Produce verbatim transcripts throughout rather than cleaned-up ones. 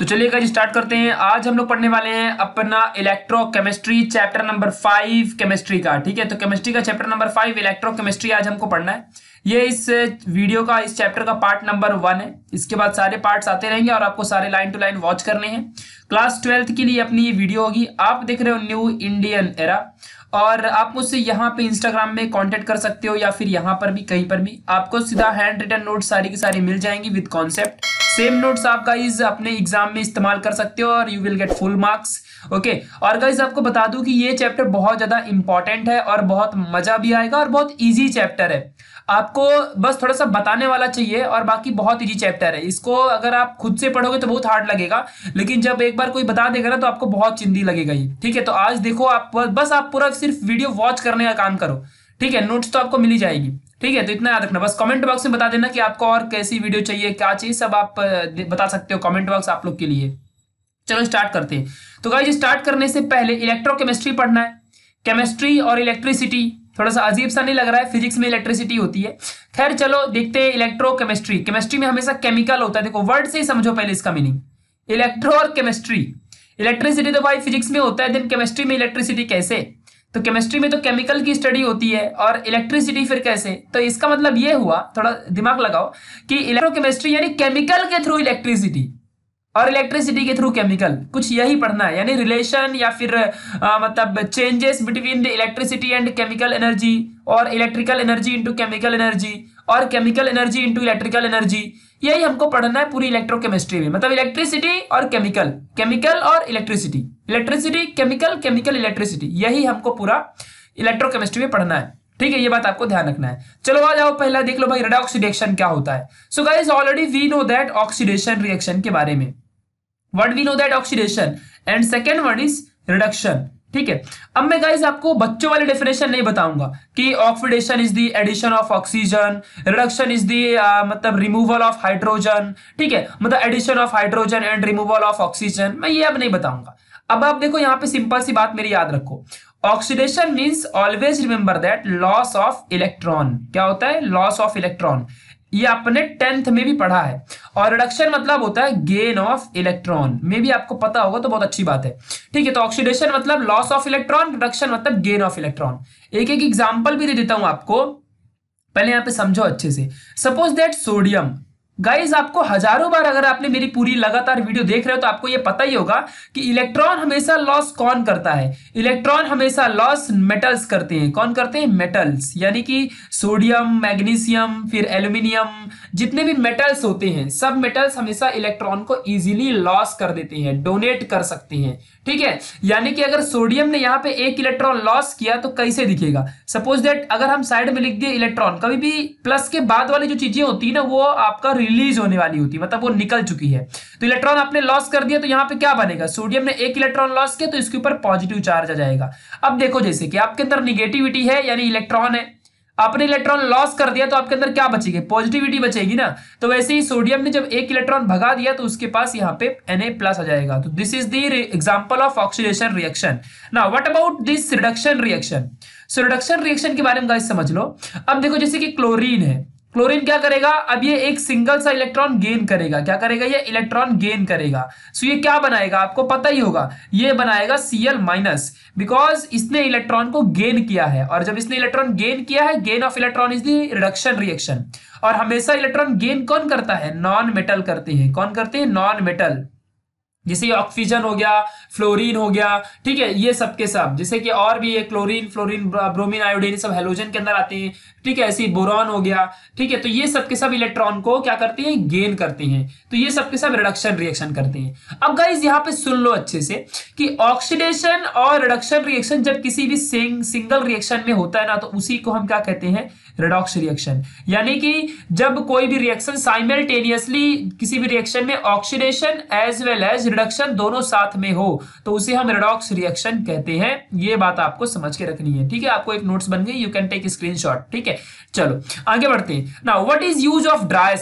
तो चलिए guys start करते हैं। आज हम लोग पढ़ने वाले हैं अपना electrochemistry chapter number five chemistry का। ठीक है, तो केमिस्ट्री का चैप्टर नंबर फाइव इलेक्ट्रोकेमिस्ट्री आज हमको पढ़ना है। ये इस वीडियो का इस चैप्टर का पार्ट नंबर वन है। इसके बाद सारे पार्ट्स आते रहेंगे और आपको सारे लाइन टू लाइन वॉच करने हैं। क्लास ट्वेल्थ के लिए अपनी ये वीडियो होगी। आप देख रहे हो न्यू इंडियन एरा, और आप मुझसे यहाँ पे इंस्टाग्राम में कांटेक्ट कर सकते हो या फिर यहाँ पर भी कहीं पर भी आपको सीधा हैंड रिटन नोट्स सारी की सारी मिल जाएंगी विद कॉन्सेप्ट। सेम नोट्स आप गाइज अपने एग्जाम में इस्तेमाल कर सकते हो और you will get full marks. Okay, और गाइज आपको बता दूं कि ये चैप्टर बहुत ज्यादा इंपॉर्टेंट है और बहुत मजा भी आएगा और बहुत इजी चैप्टर है। आपको बस थोड़ा सा बताने वाला चाहिए और बाकी बहुत इजी चैप्टर है। इसको अगर आप खुद से पढ़ोगे तो बहुत हार्ड लगेगा, लेकिन जब एक बार कोई बता देगा ना तो आपको बहुत चिंदी लगेगा ये। ठीक है, तो आज देखो आप बस आप पूरा सिर्फ वीडियो वॉच करने का काम करो। ठीक है, नोट्स तो आपको मिल ही जाएगी। ठीक है, तो इतना याद रखना। बस कमेंट बॉक्स में बता देना कि आपको और कैसी वीडियो चाहिए, क्या चाहिए, सब आप बता सकते हो। कमेंट बॉक्स आप लोग के लिए। चलो स्टार्ट करते हैं। तो गाइस स्टार्ट करने से पहले इलेक्ट्रोकेमिस्ट्री पढ़ना है। केमिस्ट्री और इलेक्ट्रिसिटी थोड़ा सा अजीब सा नहीं लग रहा है? फिजिक्स में इलेक्ट्रिसिटी होती है। खैर चलो देखते हैं इलेक्ट्रोकेमिस्ट्री। केमिस्ट्री में हमेशा केमिकल होता है। देखो वर्ड से ही समझो पहले इसका मीनिंग। इलेक्ट्रो और केमिस्ट्री, इलेक्ट्रिसिटी तो भाई फिजिक्स में होता है, देन केमिस्ट्री में इलेक्ट्रिसिटी कैसे? तो केमिस्ट्री में तो केमिकल की स्टडी होती है और इलेक्ट्रिसिटी फिर कैसे? तो इसका मतलब ये हुआ, थोड़ा दिमाग लगाओ, कि इलेक्ट्रोकेमिस्ट्री यानी केमिकल के थ्रू इलेक्ट्रिसिटी और इलेक्ट्रिसिटी के थ्रू केमिकल, कुछ यही पढ़ना है। यानी रिलेशन या फिर आ, मतलब changes between the electricity and chemical energy, और electrical energy into chemical energy, और chemical energy into electrical energy. यही हमको पढ़ना है पूरी इलेक्ट्रोकेमिस्ट्री में। मतलब इलेक्ट्रिसिटी और केमिकल, केमिकल और electricity, electricity chemical, chemical electricity, यही हमको पूरा इलेक्ट्रोकेमिस्ट्री में पढ़ना है। ठीक है, ये बात आपको ध्यान रखना है। चलो आ जाओ, पहला देख लो भाई रेडॉक्स रिएक्शन क्या होता है। So guys already we know that oxidation reaction के बारे में। What we know that oxidation and second one is reduction। ठीक है, अब मैं गाइस आपको बच्चों वाली डेफिनेशन नहीं बताऊंगा कि oxidation is the addition of oxygen, reduction is the मतलब रिमूवल ऑफ हाइड्रोजन। ठीक है, मतलब addition of hydrogen and removal of oxygen, मैं ये अब नहीं बताऊंगा। अब आप देखो यहाँ पे सिंपल सी बात मेरी याद रखो। Oxidation means always remember that loss of electron. क्या होता है? Loss of electron. ये आपने टेंथ में भी पढ़ा है। और रिडक्शन मतलब होता है गेन ऑफ इलेक्ट्रॉन, में भी आपको पता होगा तो बहुत अच्छी बात है। ठीक है, तो ऑक्सीडेशन मतलब लॉस ऑफ इलेक्ट्रॉन, रिडक्शन मतलब गेन ऑफ इलेक्ट्रॉन। एक एक एग्जांपल भी दे देता हूं आपको, पहले यहां पे समझो अच्छे से। सपोज दैट सोडियम, गाइज आपको हजारों बार अगर आपने मेरी पूरी लगातार वीडियो देख रहे हो तो आपको ये पता ही होगा कि इलेक्ट्रॉन हमेशा लॉस कौन करता है? इलेक्ट्रॉन हमेशा लॉस मेटल्स करते हैं। कौन करते हैं? मेटल्स। यानी कि सोडियम, मैग्नीशियम, फिर एल्यूमिनियम, जितने भी मेटल्स होते हैं सब मेटल्स हमेशा इलेक्ट्रॉन को इजीली लॉस कर देते हैं, डोनेट कर सकते हैं। ठीक है, यानी कि अगर सोडियम ने यहाँ पे एक इलेक्ट्रॉन लॉस किया तो कैसे दिखेगा? सपोज दैट अगर हम साइड में लिख दिए इलेक्ट्रॉन, कभी भी प्लस के बाद वाली जो चीजें होती है ना वो आपका रिलीज होने वाली होती है, मतलब वो निकल चुकी है। तो इलेक्ट्रॉन आपने लॉस कर दिया तो यहाँ पे क्या बनेगा? सोडियम ने एक इलेक्ट्रॉन लॉस किया तो इसके ऊपर पॉजिटिव चार्ज आ जाएगा। अब देखो जैसे कि आपके अंदर निगेटिविटी है यानी इलेक्ट्रॉन है, आपने इलेक्ट्रॉन लॉस कर दिया तो आपके अंदर क्या बचेगी? पॉजिटिविटी बचेगी ना। तो वैसे ही सोडियम ने जब एक इलेक्ट्रॉन भगा दिया तो उसके पास यहाँ पे Na प्लस आ जाएगा। तो this is the example of oxidation reaction. Now what about this reduction reaction? So reduction reaction के बारे में गाइस समझ लो। अब देखो जैसे कि क्लोरीन है, क्लोरीन क्या करेगा? अब ये एक सिंगल सा इलेक्ट्रॉन गेन करेगा। क्या करेगा? ये इलेक्ट्रॉन गेन करेगा। सो ये क्या बनाएगा? आपको पता ही होगा, ये बनाएगा Cl माइनस, बिकॉज इसने इलेक्ट्रॉन को गेन किया है। और जब इसने इलेक्ट्रॉन गेन किया है, gain of electron is the reduction reaction. और हमेशा इलेक्ट्रॉन गेन कौन करता है? नॉन मेटल करते हैं। कौन करते हैं? Non metal. जैसे ऑक्सीजन हो गया, फ्लोरीन हो गया, ठीक है, ये सब के सब। जैसे कि और भी है क्लोरीन, फ्लोरीन, ब्रोमीन, आयोडीन, सब हेलोजन के अंदर आते हैं। ठीक है, ऐसे बोरॉन हो गया। ठीक है, तो ये सब के सब इलेक्ट्रॉन को क्या करते हैं? गेन करते हैं। तो ये सब के सब रिडक्शन रिएक्शन करते हैं। अब गाइस यहाँ पे सुन लो अच्छे से कि ऑक्सीडेशन और रिडक्शन रिएक्शन जब किसी भी सिंगल रिएक्शन में होता है ना तो उसी को हम क्या कहते हैं? Redox reaction. यानी कि जब कोई भी रिएक्शन साइमल्टेनियसली किसी भी रिएक्शन में oxidation as well as reduction दोनों साथ में हो तो उसे हम रेडॉक्स रिएक्शन कहते हैं। ये बात आपको समझ के रखनी है। ठीक है, आपको एक नोट्स बन गई, यू कैन टेक स्क्रीनशॉट। ठीक है, चलो आगे बढ़ते हैं। Now what is use of dry cell?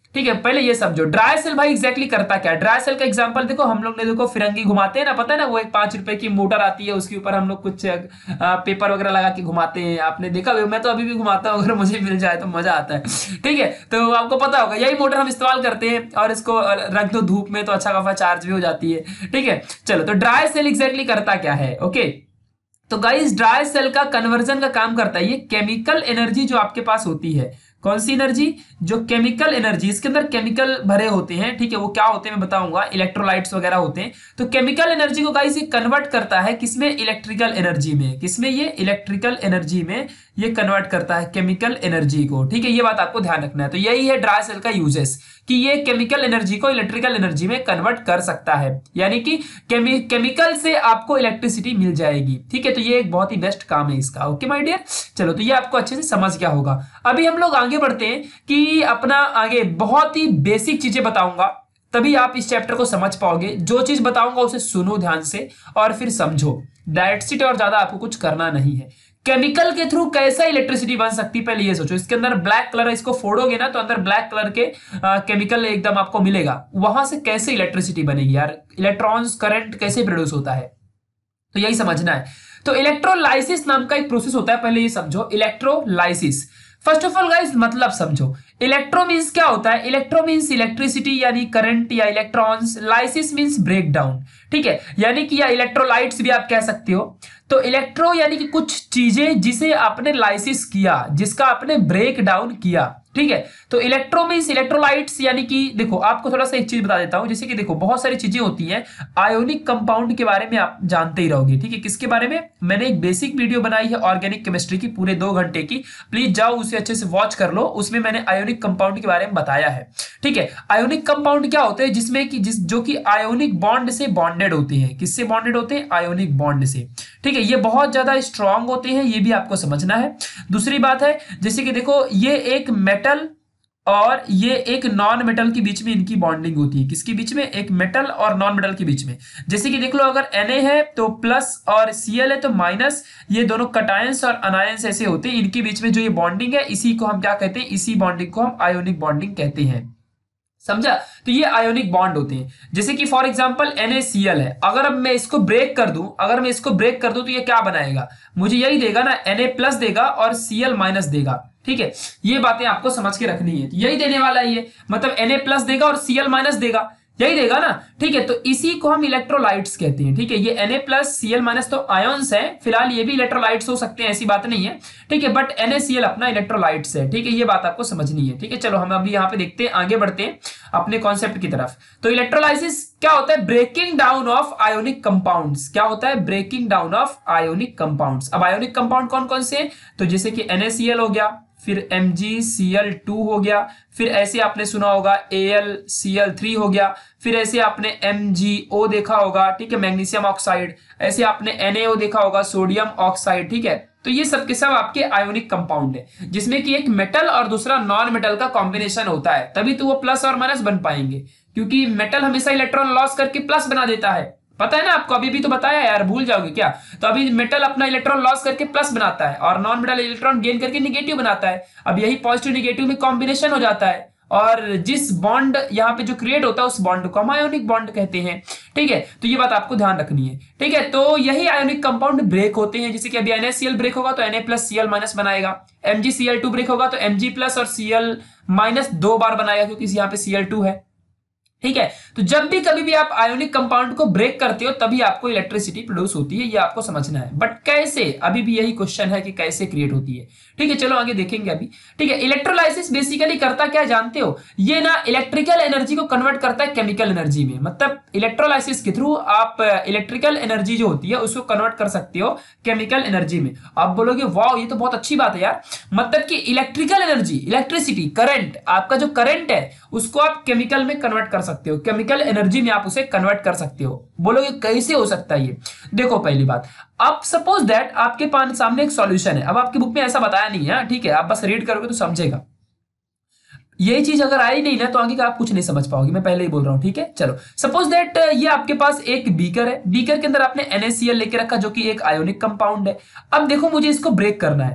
ठीक है, पहले ये समझो ड्राई सेल भाई एग्जैक्टली करता क्या है। ड्राई सेल का एग्जांपल देखो, हम लोग ने देखो फिरंगी घुमाते हैं ना, पता है ना, वो एक पांच रुपए की मोटर आती है, उसके ऊपर हम लोग कुछ आ, पेपर वगैरह लगा के घुमाते हैं, आपने देखा होगा, मैं तो अभी भी घुमाता हूँ, अगर मुझे मिल जाए तो मजा आता है। ठीक है, तो आपको पता होगा यही मोटर हम इस्तेमाल करते हैं, और इसको रख दो धूप में तो अच्छा खासा चार्ज भी हो जाती है। ठीक है, चलो, तो ड्राई सेल एग्जैक्टली करता क्या है। ओके, तो गाइस ड्राई सेल का कन्वर्जन का काम करता है, ये केमिकल एनर्जी जो आपके पास होती है, कौन सी एनर्जी, जो केमिकल एनर्जी, इसके अंदर केमिकल भरे होते हैं, ठीक है, वो क्या होते हैं मैं बताऊंगा, इलेक्ट्रोलाइट्स वगैरह होते हैं। तो केमिकल एनर्जी को गाइस ये कन्वर्ट करता है किसमें, इलेक्ट्रिकल एनर्जी में। किसमें, ये इलेक्ट्रिकल एनर्जी में ये कन्वर्ट करता है केमिकल एनर्जी को। ठीक है, ये बात आपको ध्यान रखना है। तो यही है ड्राई सेल का यूजेस, कि ये केमिकल एनर्जी को इलेक्ट्रिकल एनर्जी में कन्वर्ट कर सकता है, यानी कि केमि, केमिकल से आपको इलेक्ट्रिसिटी मिल जाएगी। ठीक है, तो ये एक बहुत ही बेस्ट काम है इसका। ओके माय डियर, चलो, तो ये आपको अच्छे से समझ गया होगा। अभी हम लोग आगे बढ़ते हैं कि अपना आगे बहुत ही बेसिक चीजें बताऊंगा, तभी आप इस चैप्टर को समझ पाओगे। जो चीज बताऊंगा उसे सुनो ध्यान से और फिर समझो, दैट्स इट, और ज्यादा आपको कुछ करना नहीं है। केमिकल के थ्रू कैसा इलेक्ट्रिसिटी बन सकती है, पहले ये सोचो। इसके अंदर ब्लैक कलर है, इसको फोड़ोगे ना तो अंदर ब्लैक कलर के आ, केमिकल एकदम आपको मिलेगा, वहां से कैसे इलेक्ट्रिसिटी बनेगी यार, इलेक्ट्रॉन्स करंट कैसे प्रोड्यूस होता है, तो यही समझना है। तो इलेक्ट्रोलाइसिस नाम का एक प्रोसेस होता है, पहले ये समझो, electrolysis. First of all guys मतलब समझो, इलेक्ट्रो मींस क्या होता है, इलेक्ट्रो मींस इलेक्ट्रिसिटी यानी करंट या electrons, lysis means break down. ठीक है, यानी कि या इलेक्ट्रोलाइट्स भी आप कह सकते हो। तो इलेक्ट्रो यानी कि कुछ चीजें जिसे आपने लाइसिस किया, जिसका आपने ब्रेक डाउन किया। ठीक है, तो इलेक्ट्रो मींस इलेक्ट्रोलाइट्स, यानी कि देखो आपको थोड़ा सा एक चीज बता देता हूं, जैसे कि देखो बहुत सारी चीजें होती हैं, आयोनिक कंपाउंड के बारे में आप जानते ही रहोगे। ठीक है, किसके बारे में, मैंने एक बेसिक वीडियो बनाई है ऑर्गेनिक केमिस्ट्री की, पूरे दो घंटे की, प्लीज जाओ उसे अच्छे से वॉच कर लो, उसमें मैंने आयोनिक कंपाउंड के बारे में बताया है। ठीक है, आयोनिक कंपाउंड क्या होते हैं, जिसमें कि जिस जो कि आयोनिक बॉन्ड से बॉन्डेड होते हैं, किससे बॉन्डेड होते हैं, आयोनिक बॉन्ड से। ठीक है, ये बहुत ज्यादा स्ट्रांग होते हैं, ये भी आपको समझना है। दूसरी बात है, जैसे कि देखो ये एक मेटल और ये एक नॉन मेटल के बीच में इनकी बॉन्डिंग होती है, किसके बीच में, एक मेटल और नॉन मेटल के बीच में। जैसे कि देख लो, अगर Na है तो प्लस और Cl है तो माइनस, ये दोनों कटायंस और अनायंस ऐसे होते हैं, इनके बीच में जो ये बॉन्डिंग है, इसी को हम क्या कहते हैं, इसी बॉन्डिंग को हम आयोनिक बॉन्डिंग कहते हैं। समझा, तो ये आयोनिक बॉन्ड होते हैं। जैसे कि फॉर एग्जांपल NaCl है, अगर अब मैं इसको ब्रेक कर दूं, अगर मैं इसको ब्रेक कर दूं तो ये क्या बनाएगा, मुझे यही देगा ना, Na प्लस देगा और Cl माइनस देगा। ठीक है, ये बातें आपको समझ के रखनी है, यही देने वाला है ये, मतलब Na प्लस देगा और Cl माइनस देगा, यही देगा ना। ठीक है, तो इसी को हम इलेक्ट्रोलाइट्स कहते हैं। ठीक है, ये Na प्लस Cl माइनस तो आयंस है, फिलहाल ये भी इलेक्ट्रोलाइट्स हो सकते हैं, ऐसी बात नहीं है। ठीक है, बट NaCl अपना इलेक्ट्रोलाइट्स है। ठीक है, ये बात आपको समझनी है। ठीक है, चलो हम अभी यहाँ पे देखते हैं, आगे बढ़ते हैं अपने कॉन्सेप्ट की तरफ। तो इलेक्ट्रोलाइसिस क्या होता है, breaking down of ionic compounds. क्या होता है, breaking down of ionic compounds. अब आयोनिक कंपाउंड कौन कौन से, तो जैसे कि NaCl हो गया, फिर M G C L two हो गया, फिर ऐसे आपने सुना होगा A L C L three हो गया, फिर ऐसे आपने एम जी ओ देखा होगा, ठीक है, मैग्नीशियम ऑक्साइड, ऐसे आपने एन ए ओ देखा होगा, सोडियम ऑक्साइड। ठीक है, तो ये सब के सब आपके आयोनिक कंपाउंड है, जिसमें कि एक मेटल और दूसरा नॉन मेटल का कॉम्बिनेशन होता है, तभी तो वो प्लस और माइनस बन पाएंगे, क्योंकि मेटल हमेशा इलेक्ट्रॉन लॉस करके प्लस बना देता है, पता है ना आपको, अभी भी तो बताया यार, भूल जाओगे क्या। तो अभी मेटल अपना इलेक्ट्रॉन लॉस करके प्लस बनाता है और नॉन मेटल इलेक्ट्रॉन गेन करके निगेटिव बनाता है। अब यही पॉजिटिव निगेटिव में कॉम्बिनेशन हो जाता है, और जिस बॉन्ड यहाँ पे जो क्रिएट होता है उस बॉन्ड को हम आयोनिक बॉन्ड कहते हैं। ठीक है, तो ये बात आपको ध्यान रखनी है। ठीक है, तो यही आयोनिक कंपाउंड ब्रेक होते हैं, जैसे कि अभी NaCl ब्रेक होगा तो Na प्लस Cl माइनस बनाएगा, MgCl टू ब्रेक होगा तो Mg प्लस और Cl माइनस दो बार बनाएगा, क्योंकि यहाँ पे Cl टू है। ठीक है, तो जब भी कभी भी आप आयोनिक कंपाउंड को ब्रेक करते हो तभी आपको इलेक्ट्रिसिटी प्रोड्यूस होती है, ये आपको समझना है। बट कैसे, अभी भी यही क्वेश्चन है कि कैसे क्रिएट होती है। ठीक है, चलो आगे देखेंगे अभी। ठीक है, इलेक्ट्रोलाइसिस बेसिकली करता क्या जानते हो, ये ना इलेक्ट्रिकल एनर्जी को कन्वर्ट करता है केमिकल एनर्जी में। मतलब इलेक्ट्रोलाइसिस के थ्रू आप इलेक्ट्रिकल एनर्जी जो होती है उसको कन्वर्ट कर सकते हो केमिकल एनर्जी में। आप बोलोगे वाह ये तो बहुत अच्छी बात है यार, मतलब कि इलेक्ट्रिकल एनर्जी, इलेक्ट्रिसिटी, करंट, आपका जो करंट है उसको आप केमिकल में कन्वर्ट कर सकते हो, केमिकल एनर्जी में आप उसे कन्वर्ट कर सकते हो। बोलोगे कैसे हो सकता है ये, देखो पहली बात, आप सपोज दैट आपके पास सामने एक सॉल्यूशन है, अब आपकी बुक में ऐसा बताया नहीं है, ठीक है, आप बस रीड करोगे तो समझेगा। ये चीज अगर आई नहीं ना तो आगे का आप कुछ नहीं समझ पाओगे, मैं पहले ही बोल रहा हूं। ठीक है, चलो सपोज दैट ये आपके पास एक बीकर है, बीकर के अंदर आपने NaCl लेके रखा जो कि एक आयोनिक कंपाउंड है। अब देखो मुझे इसको ब्रेक करना है,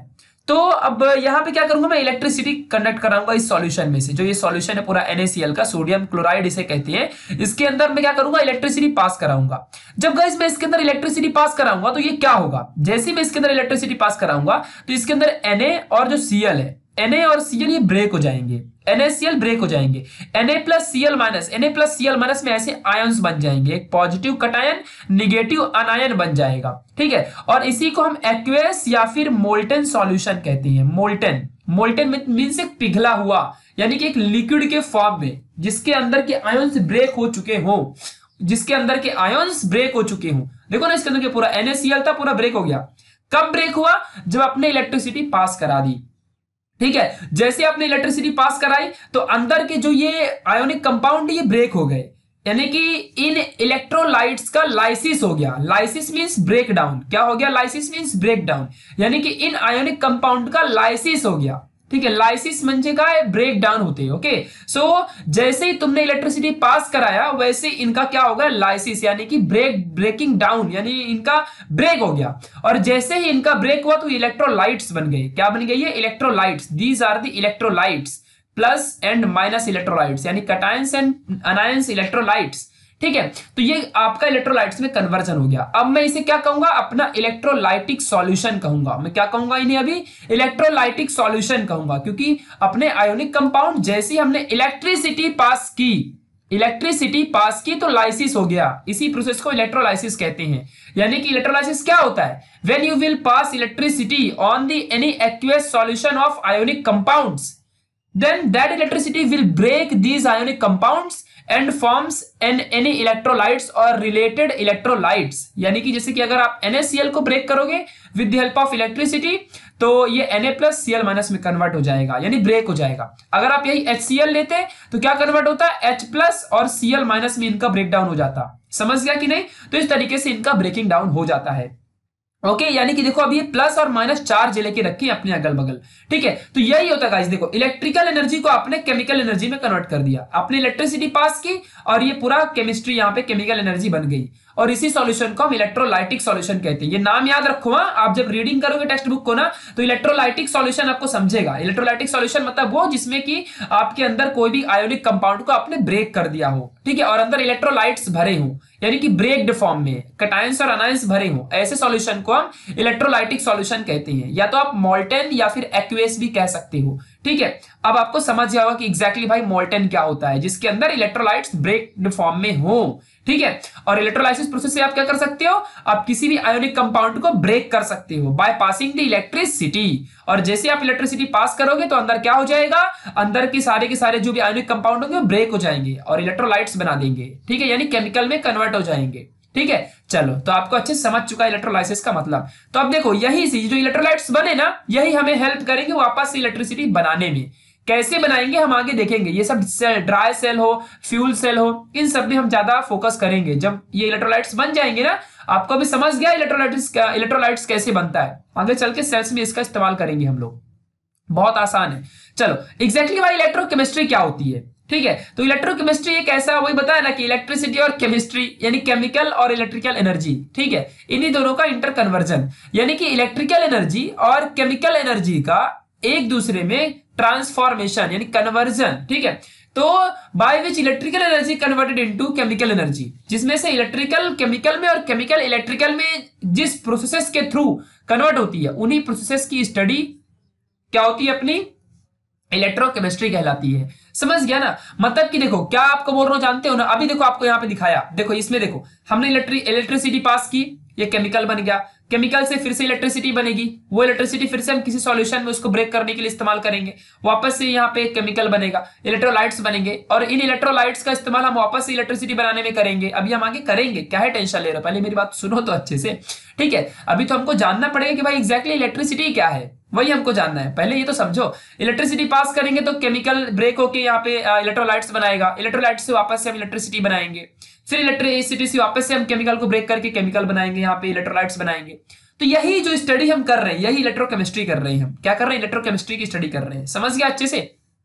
तो अब यहाँ पे क्या करूंगा, मैं इलेक्ट्रिसिटी कंडक्ट कराऊंगा इस सॉल्यूशन में से। जो ये सॉल्यूशन है पूरा NaCl का, सोडियम क्लोराइड इसे कहते हैं, इसके अंदर मैं क्या करूंगा, इलेक्ट्रिसिटी पास कराऊंगा। जब गाइस मैं इसके अंदर इलेक्ट्रिसिटी पास कराऊंगा तो ये क्या होगा, जैसे ही मैं इसके अंदर इलेक्ट्रिसिटी पास कराऊंगा तो इसके अंदर Na और जो Cl है, Na और Cl ये ब्रेक हो जाएंगे, NaCl ब्रेक हो जाएंगे, Na plus Cl minus, Na plus Cl minus में ऐसे आयंस बन जाएंगे, एक पॉजिटिव कटायन निगेटिव अनायन बन जाएगा, ठीक है। और इसी को हम एक्वेस या फिर मोल्टन सॉल्यूशन कहते हैं। मोल्टन, मोल्टन मींस एक पिघला हुआ, यानी कि एक लिक्विड के फॉर्म में जिसके अंदर के आयंस ब्रेक हो चुके हो, जिसके अंदर के आयंस ब्रेक हो चुके हो। देखो ना इसके अंदर के पूरा NaCl था, पूरा ब्रेक हो गया। कब ब्रेक हुआ, जब आपने इलेक्ट्रिसिटी पास करा दी, ठीक है। जैसे आपने इलेक्ट्रिसिटी पास कराई तो अंदर के जो ये आयोनिक कंपाउंड ये ब्रेक हो गए, यानी कि इन इलेक्ट्रोलाइट्स का लाइसिस हो गया। लाइसिस मींस ब्रेक डाउन, क्या हो गया, लाइसिस मींस ब्रेक डाउन, यानी कि इन आयोनिक कंपाउंड का लाइसिस हो गया, ठीक है। लाइसिस म्हणजे काय, ब्रेक डाउन होते हैं, ओके। सो जैसे ही तुमने इलेक्ट्रिसिटी पास कराया वैसे इनका क्या होगा, लाइसिस, यानी कि ब्रेक ब्रेकिंग डाउन, यानी इनका ब्रेक हो गया। और जैसे ही इनका ब्रेक हुआ तो इलेक्ट्रोलाइट्स बन गए। क्या बन गई है, electrolytes. These are the electrolytes, plus and minus electrolytes, यानी कटायंस एंड अनायंस इलेक्ट्रोलाइट्स, ठीक है। तो ये आपका इलेक्ट्रोलाइट्स में कन्वर्जन हो गया। अब मैं इसे क्या कहूंगा, अपना इलेक्ट्रोलाइटिक सॉल्यूशन कहूंगा। मैं क्या कहूंगा इन्हें, अभी इलेक्ट्रोलाइटिक सॉल्यूशन कहूंगा, क्योंकि अपने आयोनिक कंपाउंड जैसे ही हमने इलेक्ट्रिसिटी पास की, इलेक्ट्रिसिटी पास की तो लाइसिस हो गया। इसी प्रोसेस को इलेक्ट्रोलाइसिस कहते हैं। यानी कि इलेक्ट्रोलाइसिस क्या होता है, when you will pass electricity on the any aqueous solution of ionic compounds, then that electricity will break these ionic compounds and forms an any electrolytes or related electrolytes। यानी कि जैसे कि अगर आप NaCl को ब्रेक करोगे with the help of electricity तो ये Na प्लस Cl माइनस में कन्वर्ट हो जाएगा, यानी ब्रेक हो जाएगा। अगर आप यही HCl लेते तो क्या कन्वर्ट होता है, H प्लस और Cl माइनस में इनका ब्रेक डाउन हो जाता। समझ गया कि नहीं। तो इस तरीके से इनका ब्रेकिंग डाउन हो जाता है, ओके okay, यानी कि देखो अब ये प्लस और माइनस चार्ज लेके रखी है अपने अगल बगल, ठीक है। तो यही होता है गाइस, देखो इलेक्ट्रिकल एनर्जी को आपने केमिकल एनर्जी में कन्वर्ट कर दिया, आपने इलेक्ट्रिसिटी पास की और ये पूरा केमिस्ट्री यहाँ पे केमिकल एनर्जी बन गई। और इसी सॉल्यूशन को हम इलेक्ट्रोलाइटिक सॉल्यूशन कहते हैं। ये नाम याद रखो, हाँ, आप जब रीडिंग करोगे टेक्स्ट बुक को ना तो इलेक्ट्रोलाइटिक सॉल्यूशन आपको समझेगा। इलेक्ट्रोलाइटिक सॉल्यूशन मतलब वो जिसमें कि आपके अंदर कोई भी आयोनिक कंपाउंड को आपने ब्रेक कर दिया हो, ठीक है, और अंदर इलेक्ट्रोलाइट्स भरे हो, यानी कि ब्रेक्ड फॉर्म में कटायंस और अनायंस भरे हो, ऐसे सॉल्यूशन को हम इलेक्ट्रोलाइटिक सॉल्यूशन कहते हैं। या तो आप मोल्टेन या फिर एक्वेस भी कह सकते हो, ठीक है। अब आपको समझ गया होगा कि एग्जैक्टली भाई मोल्टेन क्या होता है, जिसके अंदर इलेक्ट्रोलाइट्स ब्रेक्ड फॉर्म में हो, ठीक है। और इलेक्ट्रोलाइसिस प्रोसेस से आप क्या कर सकते हो, आप किसी भी आयोनिक कंपाउंड को ब्रेक कर सकते हो बाय पासिंग द इलेक्ट्रिसिटी। और जैसे आप इलेक्ट्रिसिटी पास करोगे तो अंदर क्या हो जाएगा, अंदर के सारे के सारे जो भी आयोनिक कंपाउंड होंगे वो ब्रेक हो जाएंगे और इलेक्ट्रोलाइट्स बना देंगे, ठीक है, यानी केमिकल में कन्वर्ट हो जाएंगे, ठीक है। चलो, तो आपको अच्छे से समझ चुका है इलेक्ट्रोलाइसिस का मतलब। तो अब देखो यही चीज जो इलेक्ट्रोलाइट्स बने ना, यही हमें हेल्प करेंगे वापस से इलेक्ट्रिसिटी बनाने में। कैसे बनाएंगे हम आगे देखेंगे। ये सब सेल, ड्राई सेल हो, फ्यूल सेल हो, इन सब में हम ज्यादा फोकस करेंगे। जब ये इलेक्ट्रोलाइट्स बन जाएंगे ना, आपको भी समझ गया इलेक्ट्रोलाइट्स इलेक्ट्रोलाइट्स कैसे बनता है। आगे चल के सेल्स में इसका इस्तेमाल करेंगे हम लोग, बहुत आसान है। चलो, एग्जैक्टली भाई इलेक्ट्रोकेमिस्ट्री क्या होती है, ठीक है। तो इलेक्ट्रोकेमिस्ट्री एक ऐसा, वही बताया ना कि इलेक्ट्रिसिटी और केमिस्ट्री यानी केमिकल और इलेक्ट्रिकल एनर्जी, ठीक है, इन्हीं दोनों का इंटर कन्वर्जन, यानी कि इलेक्ट्रिकल एनर्जी और केमिकल एनर्जी का एक दूसरे में ट्रांसफॉर्मेशन यानी कन्वर्जन, ठीक है। तो by which electrical energy converted into chemical energy, जिसमें से इलेक्ट्रिकल केमिकल में और केमिकल इलेक्ट्रिकल में जिस प्रोसेस के थ्रू कन्वर्ट होती है, उन्हीं प्रोसेस की स्टडी क्या होती है, अपनी इलेक्ट्रोकेमिस्ट्री कहलाती है। समझ गया ना। मतलब कि देखो क्या आपको बोल रहा हूं, जानते हो ना। अभी देखो आपको यहां पे दिखाया, देखो इसमें देखो हमने इलेक्ट्रिक इलेक्ट्रिसिटी पास की, ये केमिकल बन गया, केमिकल से फिर से इलेक्ट्रिसिटी बनेगी, वो इलेक्ट्रिसिटी फिर से हम किसी सॉल्यूशन में उसको ब्रेक करने के लिए इस्तेमाल करेंगे, वापस से यहाँ पे एक केमिकल बनेगा, इलेक्ट्रोलाइट्स बनेंगे, और इन इलेक्ट्रोलाइट्स का इस्तेमाल हम वापस से इलेक्ट्रिसिटी बनाने में करेंगे। अभी हम आगे करेंगे, क्या है टेंशन ले रहे हो, पहले मेरी बात सुनो तो अच्छे से, ठीक है। अभी तो हमको जानना पड़ेगा कि भाई एग्जैक्टली इलेक्ट्रिसिटी क्या है, वही हमको जानना है। पहले ये तो समझो, इलेक्ट्रिसिटी पास करेंगे तो केमिकल ब्रेक होके यहाँ पे इलेक्ट्रोलाइट्स बनाएगा, इलेक्ट्रोलाइट्स से वापस से हम इलेक्ट्रिसिटी बनाएंगे, फिर इलेक्ट्रिसिटी से वापस से हम केमिकल को ब्रेक करके केमिकल बनाएंगे, यहाँ पे इलेक्ट्रोलाइट्स बनाएंगे। तो यही जो स्टडी हम कर रहे हैं, यही इलेक्ट्रोकेमिस्ट्री कर रहे हैं। हम क्या कर रहे हैं, इलेक्ट्रोकेमिस्ट्री की स्टडी कर रहे हैं। समझ गया अच्छे से।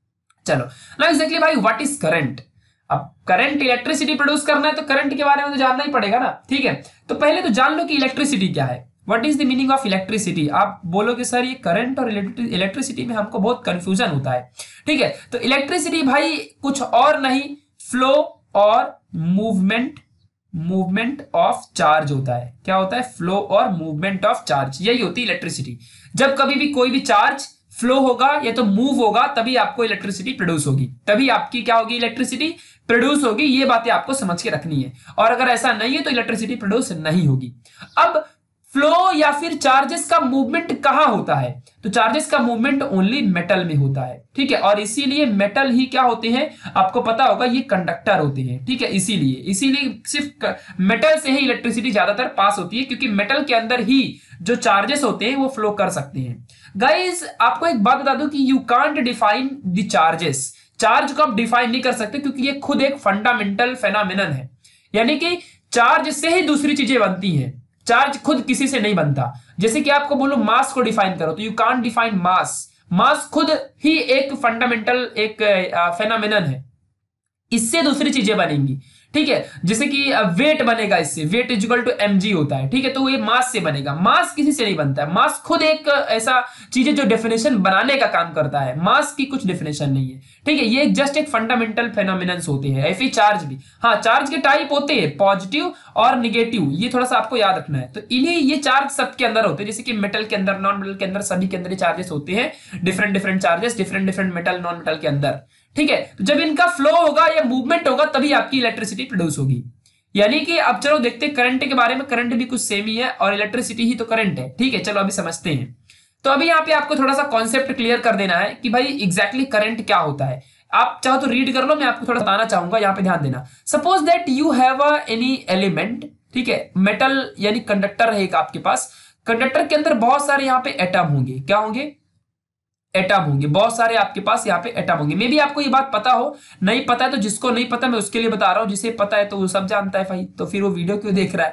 चलो ना, एग्जैक्टली भाई व्हाट इज करंट। अब करंट इलेक्ट्रिसिटी प्रोड्यूस करना है तो करंट के बारे में तो जानना ही पड़ेगा ना, ठीक है। तो पहले तो जान लो कि इलेक्ट्रिसिटी क्या है, what is the meaning of electricity. आप बोलोगे सर ये करंट और इलेक्ट्रिसिटी में हमको बहुत कंफ्यूजन होता है, ठीक है। तो इलेक्ट्रिसिटी भाई कुछ और नहीं, फ्लो और मूवमेंट मूवमेंट ऑफ चार्ज होता है। क्या होता है? फ्लो और मूवमेंट ऑफ चार्ज, यही होती है इलेक्ट्रिसिटी। जब कभी भी कोई भी चार्ज फ्लो होगा या तो मूव होगा तभी आपको इलेक्ट्रिसिटी प्रोड्यूस होगी, तभी आपकी क्या होगी? इलेक्ट्रिसिटी प्रोड्यूस होगी। ये बातें आपको समझ के रखनी है, और अगर ऐसा नहीं है तो इलेक्ट्रिसिटी प्रोड्यूस नहीं होगी। अब फ्लो या फिर चार्जेस का मूवमेंट कहां होता है? तो चार्जेस का मूवमेंट ओनली मेटल में होता है, ठीक है। और इसीलिए मेटल ही क्या होते हैं? आपको पता होगा ये कंडक्टर होते हैं, ठीक है। इसीलिए इसीलिए सिर्फ मेटल से ही इलेक्ट्रिसिटी ज्यादातर पास होती है, क्योंकि मेटल के अंदर ही जो चार्जेस होते हैं वो फ्लो कर सकते हैं। गाइस आपको एक बात बता दूं कि you can't define the charges. Charge को आप डिफाइन नहीं कर सकते, क्योंकि ये खुद एक फंडामेंटल फेनोमेनन है, यानी कि चार्ज से ही दूसरी चीजें बनती हैं। चार्ज खुद किसी से नहीं बनता। जैसे कि आपको बोलो मास को डिफाइन करो, तो you can't define mass. Mass खुद ही एक फंडामेंटल एक फेनोमेनन है, इससे दूसरी चीजें बनेंगी, ठीक है। जैसे कि वेट बनेगा, इससे weight is equal to mg होता है, ठीक है। तो ये मास से बनेगा, मास किसी से नहीं बनता है। मास खुद एक ऐसा चीज है जो डेफिनेशन बनाने का काम करता है, मास की कुछ डेफिनेशन नहीं है, ठीक है। ये जस्ट एक फंडामेंटल फेनोमेनन्स होते हैं। ऐसे चार्ज भी, हाँ चार्ज के टाइप होते हैं पॉजिटिव और निगेटिव, ये थोड़ा सा आपको याद रखना है। तो इन्हीं ये चार्ज सबके अंदर होते हैं, जैसे कि मेटल के अंदर, नॉन मेटल के अंदर, सभी के अंदर चार्जेस होते हैं, different different charges, different different metal non metal के अंदर, ठीक है। तो जब इनका फ्लो होगा या मूवमेंट होगा तभी आपकी इलेक्ट्रिसिटी प्रोड्यूस होगी। यानी कि अब चलो देखते हैं करंट के बारे में। करंट भी कुछ सेम ही है और इलेक्ट्रिसिटी ही तो करंट है, ठीक है। चलो अभी समझते हैं। तो अभी यहाँ पे आपको थोड़ा सा कॉन्सेप्ट क्लियर कर देना है कि भाई एग्जैक्टली करंट क्या होता है। आप चाहो तो रीड कर लो, मैं आपको थोड़ा बताना चाहूंगा, यहाँ पे ध्यान देना। Suppose that you have a any element, ठीक है, मेटल यानी कंडक्टर है एक आपके पास। कंडक्टर के अंदर बहुत सारे यहाँ पे एटम होंगे। क्या होंगे? एटम होंगे, बहुत सारे आपके पास यहाँ पे एटम होंगे। मे भी आपको ये बात पता हो, नहीं पता है तो जिसको नहीं पता मैं उसके लिए बता रहा हूं, जिसे पता है तो वो सब जानता है भाई, तो फिर वो वीडियो क्यों देख रहा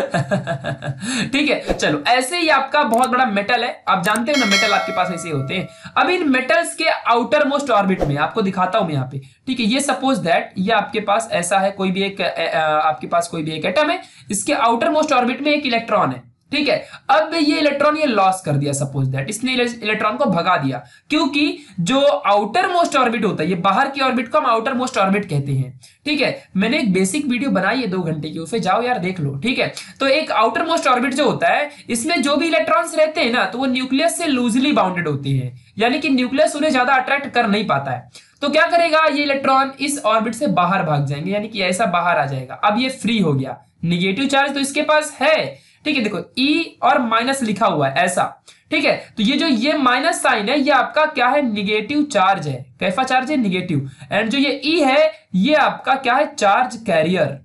है? ठीक है, चलो ऐसे ही आपका बहुत बड़ा मेटल है, आप जानते हो ना मेटल आपके पास ऐसे होते हैं। अब इन मेटल्स के आउटर मोस्ट ऑर्बिट में आपको दिखाता हूं मैं यहाँ पे, ठीक है। ये सपोज दैट ये आपके पास ऐसा है, कोई भी एक आपके पास कोई भी एक एटम है, इसके आउटर मोस्ट ऑर्बिट में एक इलेक्ट्रॉन है, ठीक है। अब ये इलेक्ट्रॉन ये लॉस कर दिया, सपोज दैट इसने इलेक्ट्रॉन को भगा दिया, क्योंकि जो आउटर मोस्ट ऑर्बिट होता है, ये बाहर की ऑर्बिट को हम आउटर मोस्ट ऑर्बिट कहते हैं, ठीक है। मैंने एक बेसिक वीडियो बनाई है दो घंटे की, उसे जाओ यार देख लो, ठीक है। तो एक आउटर मोस्ट ऑर्बिट जो होता है, इसमें जो भी इलेक्ट्रॉन्स रहते हैं ना, तो वो न्यूक्लियस से लूजली बाउंडेड होते हैं, यानी कि न्यूक्लियस उन्हें ज्यादा अट्रैक्ट कर नहीं पाता है। तो क्या करेगा ये इलेक्ट्रॉन? इस ऑर्बिट से बाहर भाग जाएंगे, यानी कि ऐसा बाहर आ जाएगा। अब ये फ्री हो गया, निगेटिव चार्ज तो इसके पास है, ठीक है। देखो ई और माइनस लिखा हुआ है ऐसा, ठीक है। तो ये जो ये माइनस साइन है, ये आपका क्या है? निगेटिव चार्ज है। कैसा चार्ज है? निगेटिव। एंड जो ये ई है, ये आपका क्या है? Charge carrier.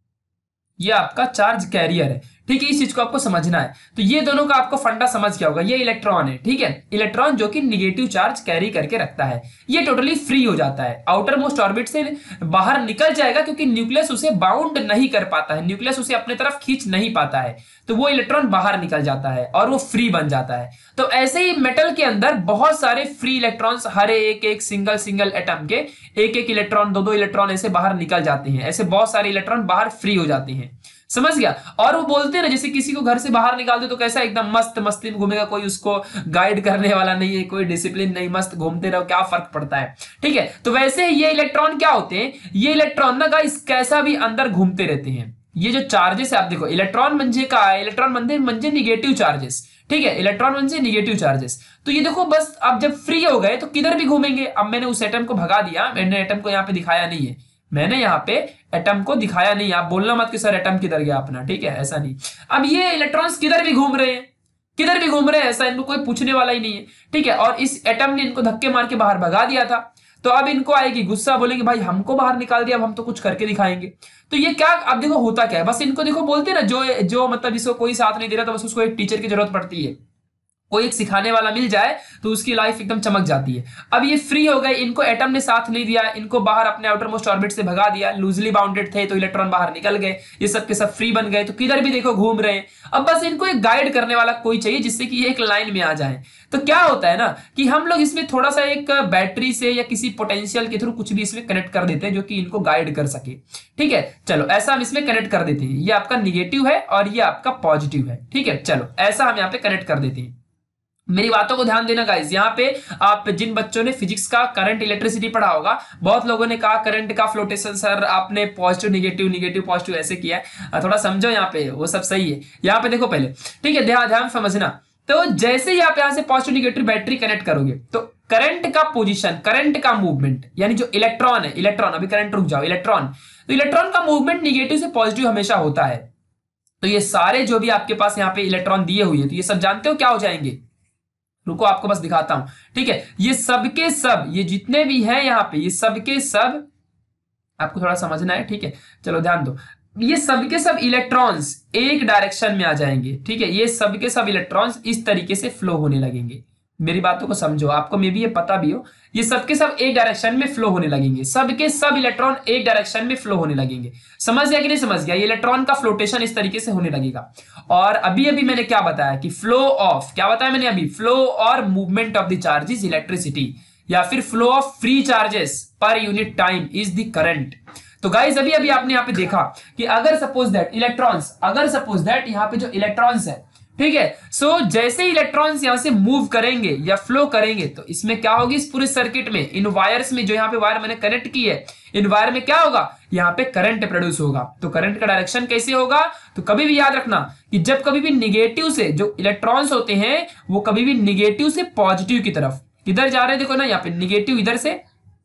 ये आपका चार्ज कैरियर है, ठीक है। इस चीज को आपको समझना है। तो ये दोनों का आपको फंडा समझ गया होगा। ये इलेक्ट्रॉन है, ठीक है, इलेक्ट्रॉन जो कि निगेटिव चार्ज कैरी करके रखता है, ये टोटली फ्री हो जाता है, आउटर मोस्ट ऑर्बिट से बाहर निकल जाएगा, क्योंकि न्यूक्लियस उसे बाउंड नहीं कर पाता है, न्यूक्लियस उसे अपने तरफ खींच नहीं पाता है, तो वो इलेक्ट्रॉन बाहर निकल जाता है और वो फ्री बन जाता है। तो ऐसे ही मेटल के अंदर बहुत सारे फ्री इलेक्ट्रॉन्स, हर एक एक सिंगल सिंगल एटम के एक एक इलेक्ट्रॉन, दो दो इलेक्ट्रॉन ऐसे बाहर निकल जाते हैं, ऐसे बहुत सारे इलेक्ट्रॉन बाहर फ्री हो जाते हैं, समझ गया। और वो बोलते हैं ना, जैसे किसी को घर से बाहर निकाल दे तो कैसा एकदम मस्त मस्ती में घूमेगा, कोई उसको गाइड करने वाला नहीं है, कोई डिसिप्लिन नहीं, मस्त घूमते रहो, क्या फर्क पड़ता है, ठीक है। तो वैसे ये इलेक्ट्रॉन क्या होते हैं? ये इलेक्ट्रॉन ना गाइस कैसा भी अंदर घूमते रहते हैं। ये जो चार्जेस है आप देखो, इलेक्ट्रॉन मंजे का है, इलेक्ट्रॉन मंजे मंजे निगेटिव चार्जेस, ठीक है, इलेक्ट्रॉन मंजे निगेटिव चार्जेस। तो ये देखो बस अब जब फ्री हो गए तो किधर भी घूमेंगे। अब मैंने उस एटम को भगा दिया, मैंने एटम को यहाँ पे दिखाया नहीं है, मैंने यहाँ पे एटम को दिखाया नहीं, आप बोलना मत कि सर एटम किधर गया अपना, ठीक है, ऐसा नहीं। अब ये इलेक्ट्रॉन्स किधर भी घूम रहे हैं, किधर भी घूम रहे हैं, ऐसा इनको कोई पूछने वाला ही नहीं है, ठीक है। और इस एटम ने इनको धक्के मार के बाहर भगा दिया था, तो अब इनको आएगी गुस्सा, बोलेंगे भाई हमको बाहर निकाल दिया, अब हम तो कुछ करके दिखाएंगे। तो ये क्या, अब देखो होता क्या है, बस इनको देखो बोलते हैं ना, जो जो मतलब जिसको कोई साथ नहीं दे रहा तो बस उसको एक टीचर की जरूरत पड़ती है, कोई एक सिखाने वाला मिल जाए तो उसकी लाइफ एकदम चमक जाती है। अब ये फ्री हो गए, इनको एटम ने साथ नहीं दिया, इनको बाहर अपने आउटर मोस्ट ऑर्बिट से भगा दिया, लूजली बाउंडेड थे तो इलेक्ट्रॉन बाहर निकल गए, ये सब के सब फ्री बन गए, तो किधर भी देखो घूम रहे हैं। अब बस इनको एक गाइड करने वाला कोई चाहिए जिससे कि ये एक लाइन में आ जाए। तो क्या होता है ना कि हम लोग इसमें थोड़ा सा एक बैटरी से या किसी पोटेंशियल के थ्रू कुछ भी इसमें कनेक्ट कर देते हैं जो कि इनको गाइड कर सके। ठीक है, चलो ऐसा हम इसमें कनेक्ट कर देते हैं, ये आपका निगेटिव है और ये आपका पॉजिटिव है। ठीक है, चलो ऐसा हम यहाँ पे कनेक्ट कर देते हैं। मेरी बातों को ध्यान देना गाइस, यहाँ पे आप जिन बच्चों ने फिजिक्स का करंट इलेक्ट्रिसिटी पढ़ा होगा, बहुत लोगों ने कहा करंट का फ्लोटेशन सर आपने पॉजिटिव निगेटिव निगेटिव पॉजिटिव ऐसे किया है, थोड़ा समझो यहाँ पे, वो सब सही है। यहाँ पे देखो पहले, ठीक है, ध्यान ध्यान समझना। तो जैसे ही आप यहाँ से पॉजिटिव निगेटिव बैटरी कनेक्ट करोगे तो करंट का पोजिशन, करंट का मूवमेंट, यानी जो इलेक्ट्रॉन है, इलेक्ट्रॉन अभी करंट रुक जाओ, इलेक्ट्रॉन, तो इलेक्ट्रॉन का मूवमेंट निगेटिव से पॉजिटिव हमेशा होता है। तो ये सारे जो भी आपके पास यहाँ पे इलेक्ट्रॉन दिए हुए हैं, तो ये सब जानते हो क्या हो जाएंगे, रुको आपको बस दिखाता हूं। ठीक है, ये सबके सब, ये जितने भी हैं यहाँ पे, ये सबके सब आपको थोड़ा समझना है। ठीक है, चलो ध्यान दो, ये सबके सब इलेक्ट्रॉन्स एक डायरेक्शन में आ जाएंगे। ठीक है, ये सबके सब इलेक्ट्रॉन्स इस तरीके से फ्लो होने लगेंगे। मेरी बातों को समझो, आपको मे भी ये पता भी हो, ये सबके सब एक डायरेक्शन में फ्लो होने लगेंगे, सबके सब इलेक्ट्रॉन एक डायरेक्शन में फ्लो होने लगेंगे। समझ गया कि नहीं समझ गया? ये इलेक्ट्रॉन का फ्लोटेशन इस तरीके से होने लगेगा। और अभी अभी मैंने क्या बताया कि फ्लो ऑफ, क्या बताया मैंने अभी, फ्लो और movement of the charges electricity, या फिर flow of free charges per unit time is the current. तो गाइस अभी अभी आपने यहाँ पे देखा कि अगर सपोज दैट इलेक्ट्रॉन्स, अगर सपोज दैट यहाँ पे जो इलेक्ट्रॉन्स है, ठीक है, सो so, जैसे इलेक्ट्रॉन्स यहां से मूव करेंगे या फ्लो करेंगे तो इसमें क्या होगी, इस पूरे सर्किट में, इन वायर्स में, जो यहाँ पे वायर मैंने कनेक्ट की है, इन वायर में क्या होगा, यहाँ पे करंट प्रोड्यूस होगा। तो करंट का डायरेक्शन कैसे होगा, तो कभी भी याद रखना कि जब कभी भी निगेटिव से, जो इलेक्ट्रॉन्स होते हैं वो कभी भी निगेटिव से पॉजिटिव की तरफ किधर जा रहे हैं, देखो ना यहाँ पे निगेटिव इधर से,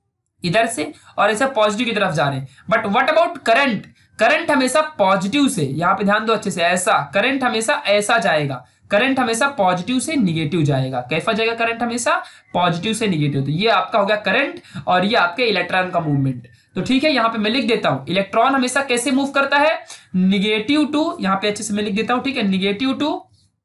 इधर से, और ऐसा पॉजिटिव की तरफ जा रहे हैं। But what about current, current हमेशा पॉजिटिव से, यहां पे ध्यान दो अच्छे से, ऐसा करंट हमेशा ऐसा जाएगा, करंट हमेशा पॉजिटिव से निगेटिव जाएगा। कैसा जाएगा करंट, हमेशा पॉजिटिव से निगेटिव। तो ये आपका हो गया करंट और ये आपके इलेक्ट्रॉन का मूवमेंट। तो ठीक है, यहां पे मैं लिख देता हूं, इलेक्ट्रॉन हमेशा कैसे मूव करता है, निगेटिव टू, यहां पे अच्छे से मैं लिख देता हूं, ठीक है, negative to,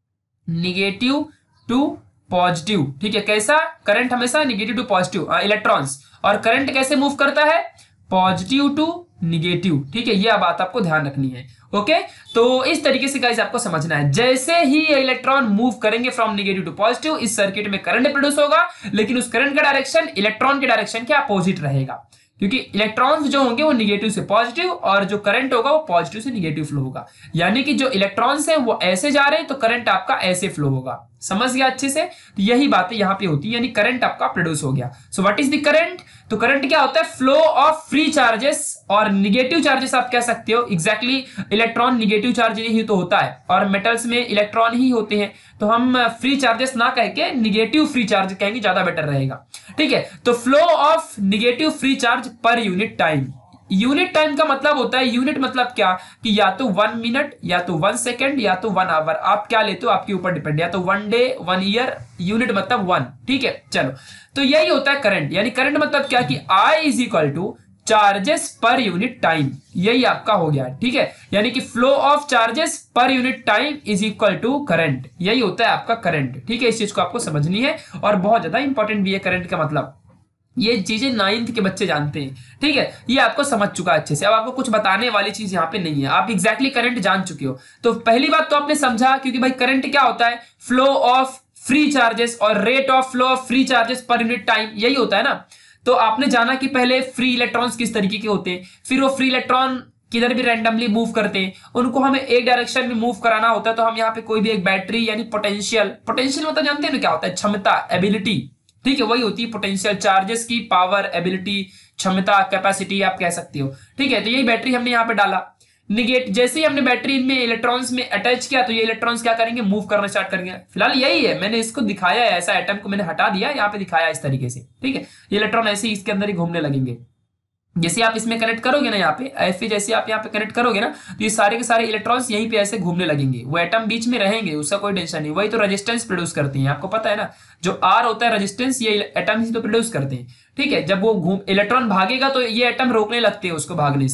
negative to positive. ठीक है, कैसा, करंट हमेशा निगेटिव टू पॉजिटिव, इलेक्ट्रॉन्स, और करंट कैसे मूव करता है, पॉजिटिव टू निगेटिव। ठीक है, यह बात आपको ध्यान रखनी है। ओके, तो इस तरीके से गाइस आपको समझना है, जैसे ही इलेक्ट्रॉन मूव करेंगे फ्रॉम निगेटिव टू पॉजिटिव, इस सर्किट में करंट प्रोड्यूस होगा, लेकिन उस करंट का डायरेक्शन इलेक्ट्रॉन के डायरेक्शन के अपोजिट रहेगा, क्योंकि इलेक्ट्रॉन्स जो होंगे वो निगेटिव से पॉजिटिव और जो करंट होगा वो पॉजिटिव से निगेटिव फ्लो होगा। यानी कि जो इलेक्ट्रॉन्स हैं वो ऐसे जा रहे हैं तो करंट आपका ऐसे फ्लो होगा। समझ गया अच्छे से? तो यही बातें यहाँ पे होती है, यानी करंट आपका प्रोड्यूस हो गया। So what is the current? तो करंट क्या होता है, फ्लो ऑफ फ्री चार्जेस और निगेटिव चार्जेस आप कह सकते हो। एग्जैक्टली इलेक्ट्रॉन निगेटिव चार्ज ही तो होता है और मेटल्स में इलेक्ट्रॉन ही होते हैं, तो हम फ्री चार्जेस ना कह के निगेटिव फ्री चार्ज कहेंगे, ज्यादा बेटर रहेगा। ठीक है, तो flow of negative free charge per unit time. Unit time का मतलब होता है, यूनिट मतलब क्या, कि या तो वन मिनट, या तो वन सेकेंड, या तो वन आवर, आप क्या लेते हो आपके ऊपर डिपेंड, या तो one day, one year, unit मतलब वन। ठीक है, चलो, तो यही होता है करंट। यानी करंट मतलब क्या कि I is equal to charges per unit time, यही आपका हो गया। ठीक है, यानी कि flow of charges per unit time is equal to current, यही होता है आपका करंट। ठीक है, इस चीज को आपको समझनी है और बहुत ज्यादा इंपॉर्टेंट भी है करंट का मतलब, ये चीजें नाइन्थ के बच्चे जानते हैं। ठीक है, ये आपको समझ चुका है अच्छे से, अब आपको कुछ बताने वाली चीज यहाँ पे नहीं है, आप एग्जैक्टली करंट जान चुके हो। तो पहली बात तो आपने समझा, क्योंकि भाई करंट क्या होता है, फ्लो ऑफ फ्री चार्जेस और rate of flow of free charges per unit time, यही होता है ना। तो आपने जाना कि पहले फ्री इलेक्ट्रॉन्स किस तरीके के होते हैं, फिर वो फ्री इलेक्ट्रॉन किधर भी रैंडमली मूव करते हैं, उनको हमें एक डायरेक्शन में मूव कराना होता है। तो हम यहाँ पे कोई भी एक बैटरी, यानी पोटेंशियल, पोटेंशियल मतलब जानते हैं ना क्या होता है, क्षमता, एबिलिटी। ठीक है, वही होती है पोटेंशियल, चार्जेस की पावर, एबिलिटी, क्षमता, कैपेसिटी आप कह सकते हो। ठीक है, तो यही बैटरी हमने यहाँ पे डाला, निगेट जैसे ही हमने बैटरी में इलेक्ट्रॉन्स में अटैच किया तो ये इलेक्ट्रॉन्स क्या करेंगे, मूव करना स्टार्ट करेंगे। फिलहाल यही है, मैंने इसको दिखाया है, ऐसा एटम को मैंने हटा दिया, यहाँ पे दिखाया इस तरीके से। ठीक है, ये इलेक्ट्रॉन ऐसे ही इसके अंदर ही घूमने लगेंगे। जैसे आप इसमें कनेक्ट करोगे ना, यहाँ पे ऐसे जैसे आप यहाँ पे कनेक्ट करोगे ना, तो ये सारे के सारे इलेक्ट्रॉन्स यहीं पे ऐसे घूमने लगेंगे, वो एटम बीच में रहेंगे, उसका कोई टेंशन नहीं। वही तो रेजिस्टेंस प्रोड्यूस करती है, आपको पता है ना, जो आर होता है रेजिस्टेंस, ये एटम ही तो प्रोड्यूस करते हैं। ठीक है, जब वो घूम इलेक्ट्रॉन भागेगा तो ये एटम रोकने लगते हैं उसको भागने से।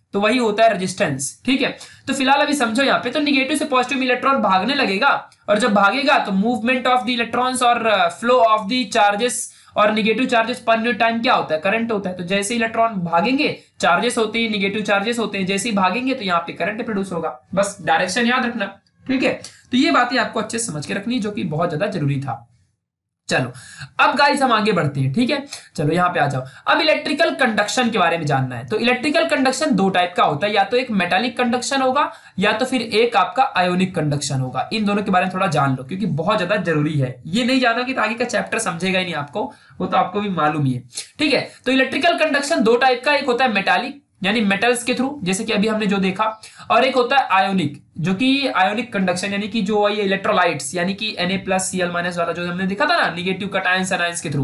तो वही होता है रेजिस्टेंस। ठीक है, तो फिलहाल अभी समझो यहाँ पे, तो निगेटिव से पॉजिटिव में इलेक्ट्रॉन भागने लगेगा, और जब भागेगा तो मूवमेंट ऑफ द इलेक्ट्रॉन्स और फ्लो ऑफ द चार्जेस और negative charges per unit time क्या होता है, करंट होता है। तो जैसे इलेक्ट्रॉन भागेंगे, चार्जेस होते हैं, निगेटिव चार्जेस होते हैं, जैसे ही भागेंगे तो यहाँ पे करंट प्रोड्यूस होगा। बस डायरेक्शन याद रखना। ठीक है, तो ये बातें आपको अच्छे से समझ के रखनी, जो कि बहुत ज्यादा जरूरी था। चलो अब गाइस हम आगे बढ़ते हैं। ठीक है, चलो यहां पे आ जाओ। अब इलेक्ट्रिकल कंडक्शन के बारे में जानना है। तो इलेक्ट्रिकल कंडक्शन दो टाइप का होता है, या तो एक मेटालिक कंडक्शन होगा, या तो फिर एक आपका आयोनिक कंडक्शन होगा। इन दोनों के बारे में थोड़ा जान लो, क्योंकि बहुत ज्यादा जरूरी है। ये नहीं जाना कि तो आगे का चैप्टर समझेगा ही नहीं आपको, वो तो आपको भी मालूम ही है। ठीक है, तो इलेक्ट्रिकल कंडक्शन दो टाइप का, एक होता है मेटालिक यानी मेटल्स के थ्रू, जैसे कि अभी हमने जो देखा, और एक होता है आयोनिक, जो कि आयोनिक कंडक्शन यानी कि जो ये इलेक्ट्रोलाइट्स यानी कि Na प्लस Cl माइनस वाला जो हमने देखा था ना, निगेटिव कटायंस एनायंस के थ्रू,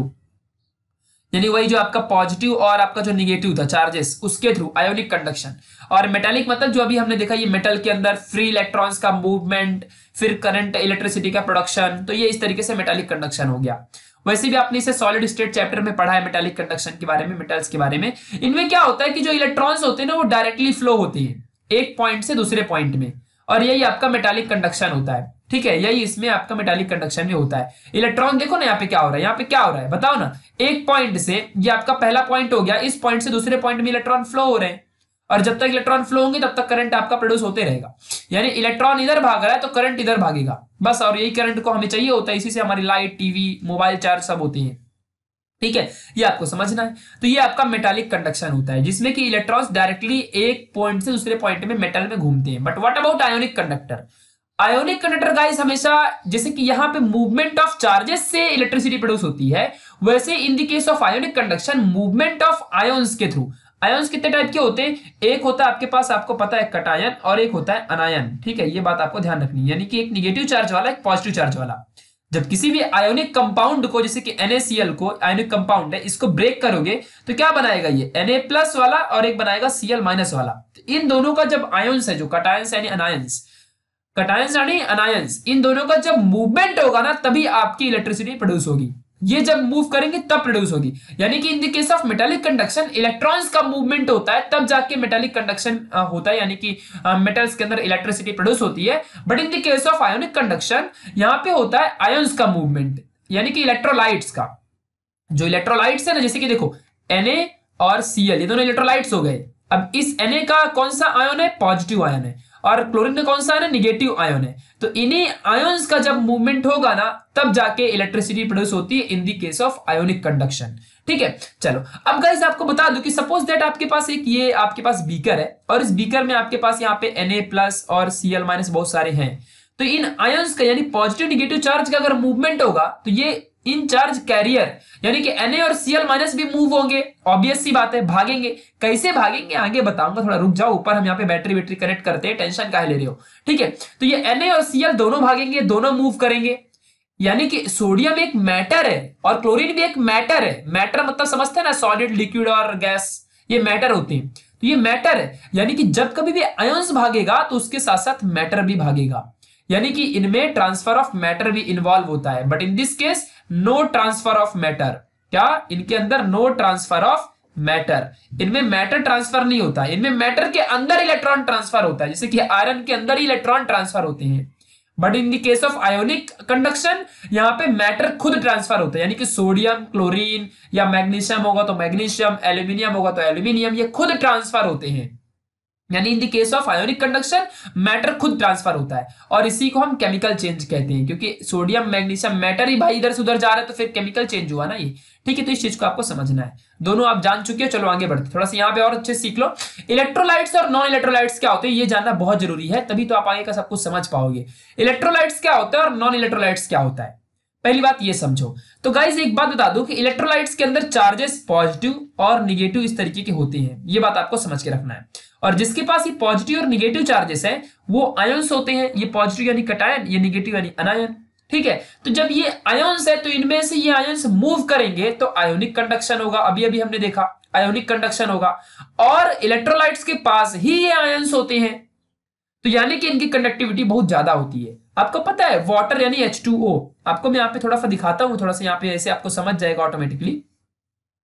यानी वही जो आपका पॉजिटिव और आपका जो निगेटिव था चार्जेस, उसके थ्रू आयोनिक कंडक्शन। और मेटालिक मतलब जो अभी हमने देखा, ये मेटल के अंदर फ्री इलेक्ट्रॉन्स का मूवमेंट, फिर करंट, इलेक्ट्रिसिटी का प्रोडक्शन, तो ये इस तरीके से मेटालिक कंडक्शन हो गया। वैसे भी आपने इसे सॉलिड स्टेट चैप्टर में पढ़ा है, मेटालिक कंडक्शन के बारे में, मेटल्स के बारे में। इनमें क्या होता है कि जो इलेक्ट्रॉन्स होते हैं ना, वो डायरेक्टली फ्लो होते हैं एक पॉइंट से दूसरे पॉइंट में, और यही आपका मेटालिक कंडक्शन होता है। ठीक है, यही इसमें आपका मेटालिक कंडक्शन में होता है। इलेक्ट्रॉन देखो ना यहाँ पे क्या हो रहा है, यहाँ पे क्या हो रहा है बताओ ना। एक पॉइंट से, ये आपका पहला पॉइंट हो गया, इस पॉइंट से दूसरे पॉइंट में इलेक्ट्रॉन फ्लो हो रहे हैं, और जब तक इलेक्ट्रॉन फ्लो होंगे तब तक करंट आपका प्रोड्यूस होते रहेगा। यानी इलेक्ट्रॉन इधर भाग रहा है तो करंट इधर भागेगा, बस। और यही करंट को हमें चाहिए होता है, इसी से हमारी लाइट, टीवी, मोबाइल चार्ज सब होती है। ठीक है, ये आपको समझना है। तो ये आपका मेटालिक कंडक्शन होता है, जिसमें कि इलेक्ट्रॉन्स डायरेक्टली एक पॉइंट से दूसरे पॉइंट में मेटल में घूमते हैं। But what about ionic conductor? Ionic conductor guys हमेशा, जैसे कि यहां पे मूवमेंट ऑफ चार्जेस से इलेक्ट्रिसिटी प्रोड्यूस होती है, वैसे in the case of ionic conduction movement of ions के थ्रू। आयोन्स कितने टाइप के होते हैं? एक होता है आपके पास, आपको पता है, कटायन, और एक होता है अनायन। ठीक है, ये बात आपको ध्यान रखनी है, यानी कि एक निगेटिव चार्ज वाला, एक पॉजिटिव चार्ज वाला। जब किसी भी आयोनिक कंपाउंड को, जैसे कि NaCl को, आयोनिक कंपाउंड है, इसको ब्रेक करोगे तो क्या बनाएगा, ये Na प्लस वाला और एक बनाएगा Cl माइनस वाला। तो इन दोनों का जब आयोन्स है, जो कटायंस यानी अनायंस, कटायंस यानी अनायंस, इन दोनों का जब मूवमेंट होगा ना, तभी आपकी इलेक्ट्रिसिटी प्रोड्यूस होगी। ये जब मूव करेंगे तब प्रोड्यूस होगी। यानी कि in the case of metallic conduction electrons का मूवमेंट होता है, तब जाके मेटालिक कंडक्शन होता है, यानी कि मेटल्स के अंदर इलेक्ट्रिसिटी प्रोड्यूस होती है। But in the case of ionic conduction यहां पे होता है आयंस का मूवमेंट, यानी कि इलेक्ट्रोलाइट्स का। जो इलेक्ट्रोलाइट्स है ना, जैसे कि देखो Na और Cl, ये दोनों इलेक्ट्रोलाइट्स हो गए। अब इस Na का कौन सा आयन है? पॉजिटिव आयन है। और क्लोरीन का कौन सा आयन है? निगेटिव आयन है। तो इन्हीं आयंस का जब मूवमेंट होगा ना, तब जाके इलेक्ट्रिसिटी प्रोड्यूस होती है in the case of ionic conduction. ठीक है, चलो अब गाइस आपको बता दूं कि सपोज दैट आपके पास एक, ये आपके पास बीकर है, और इस बीकर में आपके पास यहाँ पे Na प्लस और Cl माइनस बहुत सारे हैं। तो इन आयंस का, यानी पॉजिटिव निगेटिव चार्ज का अगर मूवमेंट होगा, तो ये इन चार्ज कैरियर यानी कि Na और Cl माइनस भी मूव होंगे। ऑब्वियस सी बात है, भागेंगे। कैसे भागेंगे आगे बताऊंगा, थोड़ा रुक जाओ। ऊपर हम यहाँ पे बैटरी बैटरी कनेक्ट करते हैं, टेंशन काहे ले रहे हो। ठीक है, तो ये Na और Cl दोनों भागेंगे, दोनों मूव करेंगे। यानी कि सोडियम एक मैटर है और क्लोरीन भी एक मैटर है। मैटर मतलब समझते हैं ना, सॉलिड, लिक्विड और गैस, ये मैटर होते हैं। तो ये मैटर है, यानी कि जब कभी भी आयंस भागेगा तो उसके साथ साथ मैटर भी भागेगा, यानी कि इनमें ट्रांसफर ऑफ मैटर भी इन्वॉल्व होता है। But in this case no transfer of matter. क्या? इनके अंदर नो ट्रांसफर ऑफ मैटर, इनमें मैटर ट्रांसफर नहीं होता, इनमें मैटर के अंदर इलेक्ट्रॉन ट्रांसफर होता है, जैसे कि आयरन के अंदर ही इलेक्ट्रॉन ट्रांसफर होते हैं। But in the case of ionic conduction यहाँ पे मैटर खुद ट्रांसफर होता है, यानी कि सोडियम, क्लोरीन या मैग्नीशियम होगा तो मैग्नीशियम, एल्यूमिनियम होगा तो एल्यूमिनियम, ये खुद ट्रांसफर होते हैं। यानी in the case of ionic conduction matter खुद ट्रांसफर होता है, और इसी को हम केमिकल चेंज कहते हैं, क्योंकि सोडियम, मैग्नीशियम, मैटर ही भाई इधर से उधर जा रहा है, तो फिर केमिकल चेंज हुआ ना ये। ठीक है, तो इस चीज को आपको समझना है। दोनों आप जान चुके हो, चलो आगे बढ़ते, थोड़ा सा यहाँ पे और अच्छे सीख लो। इलेक्ट्रोलाइट्स और नॉन इलेक्ट्रोलाइट्स क्या होते हैं, ये जानना बहुत जरूरी है, तभी तो आप आगे का सब कुछ समझ पाओगे। इलेक्ट्रोलाइट्स क्या होता है और नॉन इलेक्ट्रोलाइट्स क्या होता है, पहली बात ये समझो। तो गाइस एक बात बता दूं कि इलेक्ट्रोलाइट्स के अंदर चार्जेस पॉजिटिव और निगेटिव इस तरीके के होते हैं, ये बात आपको समझ के रखना है। और जिसके पास ये पॉजिटिव और निगेटिव चार्जेस हैं, वो आयंस होते हैं। ये पॉजिटिव यानी कटायन, ये निगेटिव यानी अनायन। ठीक है, तो जब ये आयंस है तो इनमें से ये आयंस मूव करेंगे तो आयोनिक कंडक्शन होगा। अभी अभी हमने देखा आयोनिक कंडक्शन होगा। और इलेक्ट्रोलाइट्स के पास ही ये आयंस होते हैं, तो यानी कि इनकी कंडक्टिविटी बहुत ज्यादा होती है। आपको पता है वाटर यानी एच टू ओ, आपको मैं यहाँ पे थोड़ा सा दिखाता हूं, थोड़ा सा यहाँ पे ऐसे आपको समझ जाएगा ऑटोमेटिकली।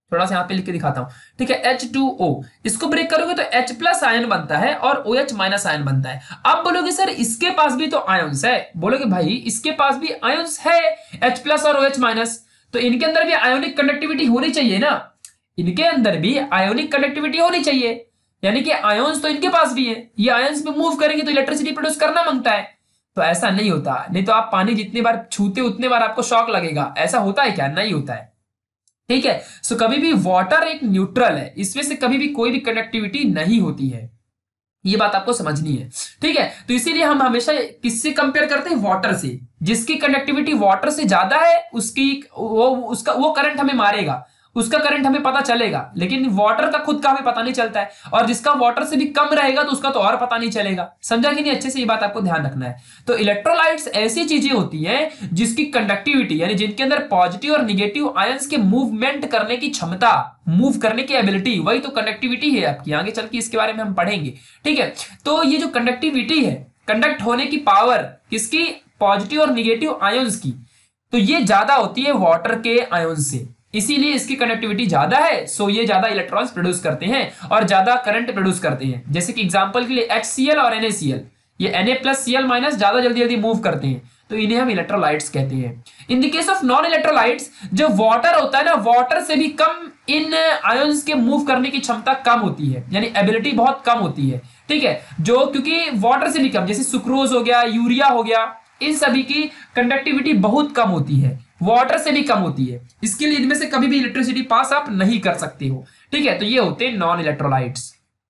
थोड़ा सा यहाँ पे लिख के दिखाता हूं, ठीक है। एच टू ओ, इसको ब्रेक करोगे तो H प्लस आयन बनता है और OH माइनस आयन बनता है। अब बोलोगे सर इसके पास भी तो आयन्स है, बोलोगे भाई इसके पास भी आयन्स है H प्लस और OH माइनस, तो इनके अंदर भी आयोनिक कंडक्टिविटी होनी चाहिए ना, इनके अंदर भी आयोनिक कंडक्टिविटी होनी चाहिए, यानी कि आयन्स तो इनके पास भी है, ये आयन्स में मूव करेंगे तो इलेक्ट्रिसिटी प्रोड्यूस करना मांगता है। तो ऐसा नहीं होता, नहीं तो आप पानी जितनी बार छूते उतने बार आपको शॉक लगेगा, ऐसा होता है क्या? नहीं होता है, ठीक है। सो कभी भी वाटर एक न्यूट्रल है, इसमें से कभी भी कोई भी कंडक्टिविटी नहीं होती है, ये बात आपको समझनी है, ठीक है। तो इसीलिए हम हमेशा किससे कंपेयर करते हैं? वाटर से। जिसकी कंडक्टिविटी वाटर से ज्यादा है उसकी वो उसका वो करंट हमें मारेगा, उसका करंट हमें पता चलेगा, लेकिन वाटर का खुद का हमें पता नहीं चलता है, और जिसका वाटर से भी कम रहेगा तो उसका तो और पता नहीं चलेगा। समझा कि नहीं? अच्छे से ये बात आपको ध्यान रखना है। तो इलेक्ट्रोलाइट्स ऐसी चीजें होती हैं जिसकी कंडक्टिविटी, यानी जिनके अंदर पॉजिटिव और निगेटिव आयंस के मूवमेंट करने की क्षमता, मूव करने की एबिलिटी, वही तो कंडक्टिविटी है आपकी। आगे चल के इसके बारे में हम पढ़ेंगे, ठीक है। तो ये जो कंडक्टिविटी है, कंडक्ट होने की पावर किसकी? पॉजिटिव और निगेटिव आयंस की, तो ये ज्यादा होती है वाटर के आयंस से, इसीलिए इसकी कंडक्टिविटी ज्यादा है। सो ये ज्यादा इलेक्ट्रॉन्स प्रोड्यूस करते हैं और ज्यादा करंट प्रोड्यूस करते हैं। जैसे कि एग्जांपल के लिए HCl और NaCl, ये Na प्लस Cl माइनस ज्यादा जल्दी जल्दी मूव करते हैं, तो इन्हें हम इलेक्ट्रोलाइट्स कहते हैं। In the case of non electrolytes, जो वाटर होता है ना, वाटर से भी कम इन आयंस के मूव करने की क्षमता कम होती है, यानी एबिलिटी बहुत कम होती है, ठीक है। जो क्योंकि वाटर से भी कम, जैसे सुक्रोज हो गया, यूरिया हो गया, इन सभी की कंडक्टिविटी बहुत कम होती है, वाटर से भी कम होती है, इसके लिए इनमें से कभी भी इलेक्ट्रिसिटी पास आप नहीं कर सकते हो, ठीक है। तो ये होते हैं non electrolytes.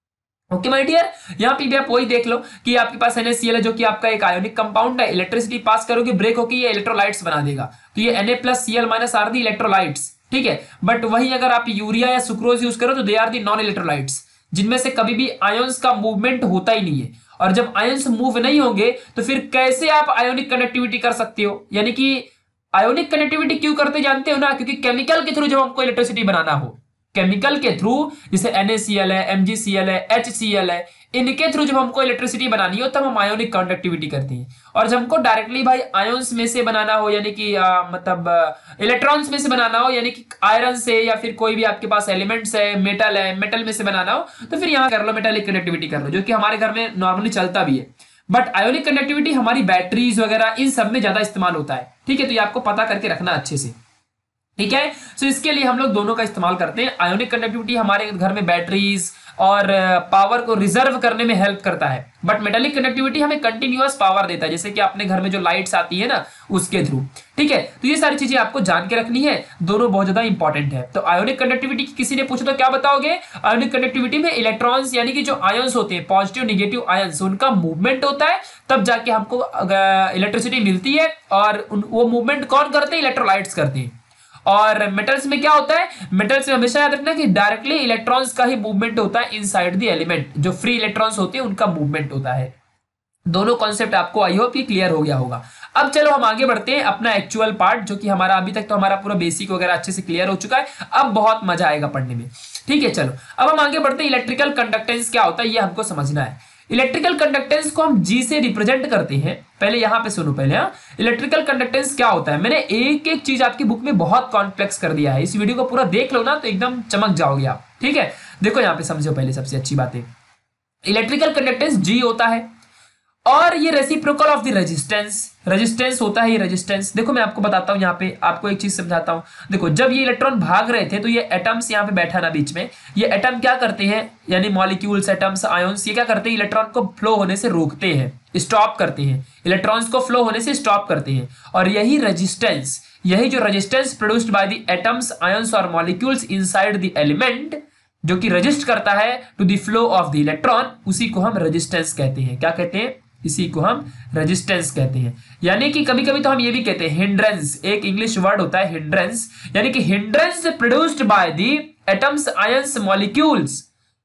Okay my dear, यहां पे भी आप वही देख लो कि आपके पास NaCl है जो कि आपका एक आयोनिक कंपाउंड है, इलेक्ट्रिसिटी पास करोगे ब्रेक होकर ये इलेक्ट्रोलाइट्स बना देगा, तो ये Na plus Cl minus are the electrolytes, ठीक है। बट वही अगर आप यूरिया या सुक्रोज यूज करो तो they are the non electrolytes, जिनमें से कभी भी आयंस का मूवमेंट होता ही नहीं है, और जब आयंस मूव नहीं होंगे तो फिर कैसे आप आयोनिक कनेक्टिविटी कर सकते हो? यानी कि आयोनिक कनेक्टिविटी क्यों करते जानते हो ना? क्योंकि केमिकल के थ्रू जब हमको इलेक्ट्रिसिटी बनाना हो, केमिकल के थ्रू, जैसे NaCl है, MgCl है, HCl है, इनके थ्रू जब हमको इलेक्ट्रिसिटी बनानी हो तब हम आयोनिक कंडक्टिविटी करते हैं। और जब हमको डायरेक्टली भाई आयंस में से बनाना हो, यानी कि मतलब इलेक्ट्रॉन्स में से बनाना हो, यानी कि आयरन से या फिर कोई भी आपके पास एलिमेंट्स है, मेटल है, मेटल में से बनाना हो, तो फिर यहाँ कर लो मेटालिक कनेक्टिविटी कर लो, जो कि हमारे घर में नॉर्मली चलता भी है। बट आयोनिक कंडक्टिविटी हमारी बैटरीज वगैरह इन सब में ज्यादा इस्तेमाल होता है, ठीक है। तो ये आपको पता करके रखना अच्छे से, ठीक है। सो इसके लिए हम लोग दोनों का इस्तेमाल करते हैं। आयोनिक कंडक्टिविटी हमारे घर में बैटरीज और पावर को रिजर्व करने में हेल्प करता है, बट मेटालिक कंडक्टिविटी हमें कंटिन्यूअस पावर देता है, जैसे कि अपने घर में जो लाइट्स आती है ना उसके थ्रू, ठीक है। तो ये सारी चीजें आपको जान के रखनी है, दोनों बहुत ज्यादा इंपॉर्टेंट है। तो आयोनिक कंडक्टिविटी किसी ने पूछा तो क्या बताओगे? आयोनिक कंडक्टिविटी में इलेक्ट्रॉन्स, यानी कि जो आयंस होते हैं, पॉजिटिव निगेटिव आयंस, उनका मूवमेंट होता है, तब जाके हमको इलेक्ट्रिसिटी मिलती है, और वो मूवमेंट कौन करते हैं? इलेक्ट्रोलाइट्स करते हैं। और मेटल्स में क्या होता है? मेटल्स में हमेशा याद रखना कि डायरेक्टली इलेक्ट्रॉन्स का ही मूवमेंट होता है इनसाइड द एलिमेंट, जो फ्री इलेक्ट्रॉन्स होते हैं उनका मूवमेंट होता है। दोनों कॉन्सेप्ट आपको आई होप ये क्लियर हो गया होगा। अब चलो हम आगे बढ़ते हैं अपना एक्चुअल पार्ट, जो कि हमारा अभी तक तो हमारा पूरा बेसिक वगैरह अच्छे से क्लियर हो चुका है, अब बहुत मजा आएगा पढ़ने में, ठीक है। चलो अब हम आगे बढ़ते हैं, इलेक्ट्रिकल कंडक्टेंस क्या होता है ये हमको समझना है। इलेक्ट्रिकल कंडक्टेंस को हम जी से रिप्रेजेंट करते हैं। पहले यहां पे सुनो पहले, हाँ, इलेक्ट्रिकल कंडक्टेंस क्या होता है। मैंने एक एक चीज आपकी बुक में बहुत कॉम्प्लेक्स कर दिया है, इस वीडियो को पूरा देख लो ना तो एकदम चमक जाओगे आप, ठीक है। देखो यहाँ पे समझो पहले सबसे अच्छी बात है, इलेक्ट्रिकल कंडक्टेंस जी होता है, और ये reciprocal of the resistance, resistance होता है ये रेजिस्टेंस। देखो मैं आपको बताता हूं, यहाँ पे आपको एक चीज समझाता हूं। देखो जब ये इलेक्ट्रॉन भाग रहे थे तो ये एटम्स यहाँ पे बैठा ना बीच में, ये एटम क्या करते हैं, यानी मॉलिक्यूल्स, एटम्स, आयंस, ये क्या करते हैं? इलेक्ट्रॉन को फ्लो होने से रोकते हैं, स्टॉप करते हैं, इलेक्ट्रॉन्स को फ्लो होने से स्टॉप करते हैं। और यही रेजिस्टेंस, यही जो resistance produced by the atoms, ions और मॉलिक्यूल्स इनसाइड द एलिमेंट, जो कि रेजिस्ट करता है to the flow of the electron, उसी को हम रेजिस्टेंस कहते हैं। क्या कहते हैं? इसी को हम रेजिस्टेंस कहते हैं। यानी कि कभी कभी तो हम ये भी कहते हैं हिंड्रेंस, एक इंग्लिश वर्ड होता है हिंड्रेंस, यानी कि hindrance produced by the atoms, ions, molecules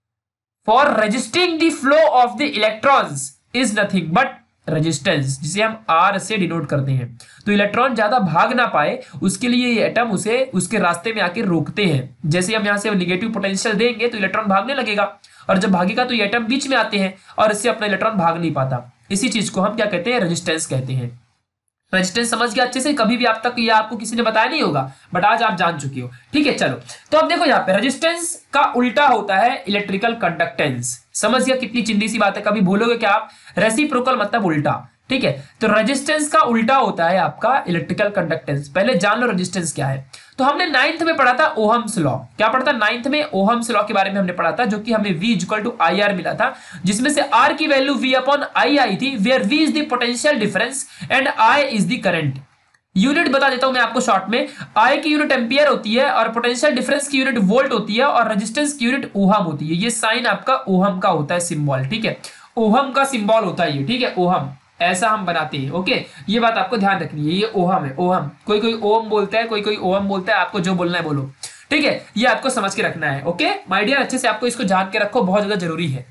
for resisting the flow of the electrons is nothing but resistance, जिसे हम आर से डिनोट करते हैं। तो इलेक्ट्रॉन ज्यादा भाग ना पाए उसके लिए ये एटम उसे उसके रास्ते में आके रोकते हैं। जैसे हम यहाँ से निगेटिव पोटेंशियल देंगे तो इलेक्ट्रॉन भागने लगेगा, और जब भागेगा तो ये एटम बीच में आते हैं और इससे अपना इलेक्ट्रॉन भाग नहीं पाता। इसी चीज को हम क्या कहते हैं? रेजिस्टेंस कहते हैं। रेजिस्टेंस समझ गया अच्छे से, कभी भी आप तक ये आपको किसी ने बताया नहीं होगा, बट आज आप जान चुके हो। ठीक है, चलो तो अब देखो यहाँ पे रेजिस्टेंस का उल्टा होता है इलेक्ट्रिकल कंडक्टेंस। समझ गया, कितनी चिंदी सी बात है, कभी भूलोगे क्या आप? रेसिप्रोकल मतलब उल्टा। ठीक है, तो रेजिस्टेंस का उल्टा होता है आपका इलेक्ट्रिकल कंडक्टेंस। पहले जान लो रेजिस्टेंस क्या है। तो हमने नाइन्थ में पढ़ा था ओहम्स लॉ। क्या पढ़ा था नाइन्थ में? ओहम्स लॉ के बारे में हमने पढ़ा था, जो कि हमें V equal to I R मिला था, जिसमें से R की value V upon I I थी, where V is the potential difference and I is the current. Unit बता देता हूं मैं आपको शॉर्ट में। I की यूनिट एम्पियर होती है और पोटेंशियल डिफरेंस की यूनिट वोल्ट होती है और रेजिस्टेंस की यूनिट ओहम होती है। ये साइन आपका ओहम का होता है, सिंबल। ठीक है, ओहम का सिंबल होता है ये। ठीक है, ओहम ऐसा हम बनाते हैं। ओके, ये बात आपको ध्यान रखनी है, ये ओहम है, ओहम। कोई कोई ओम बोलता है, कोई कोई ओहम बोलता है, आपको जो बोलना है बोलो। ठीक है, ये आपको समझ के रखना है। ओके माय डियर, अच्छे से आपको इसको जान के रखो, बहुत ज्यादा जरूरी है।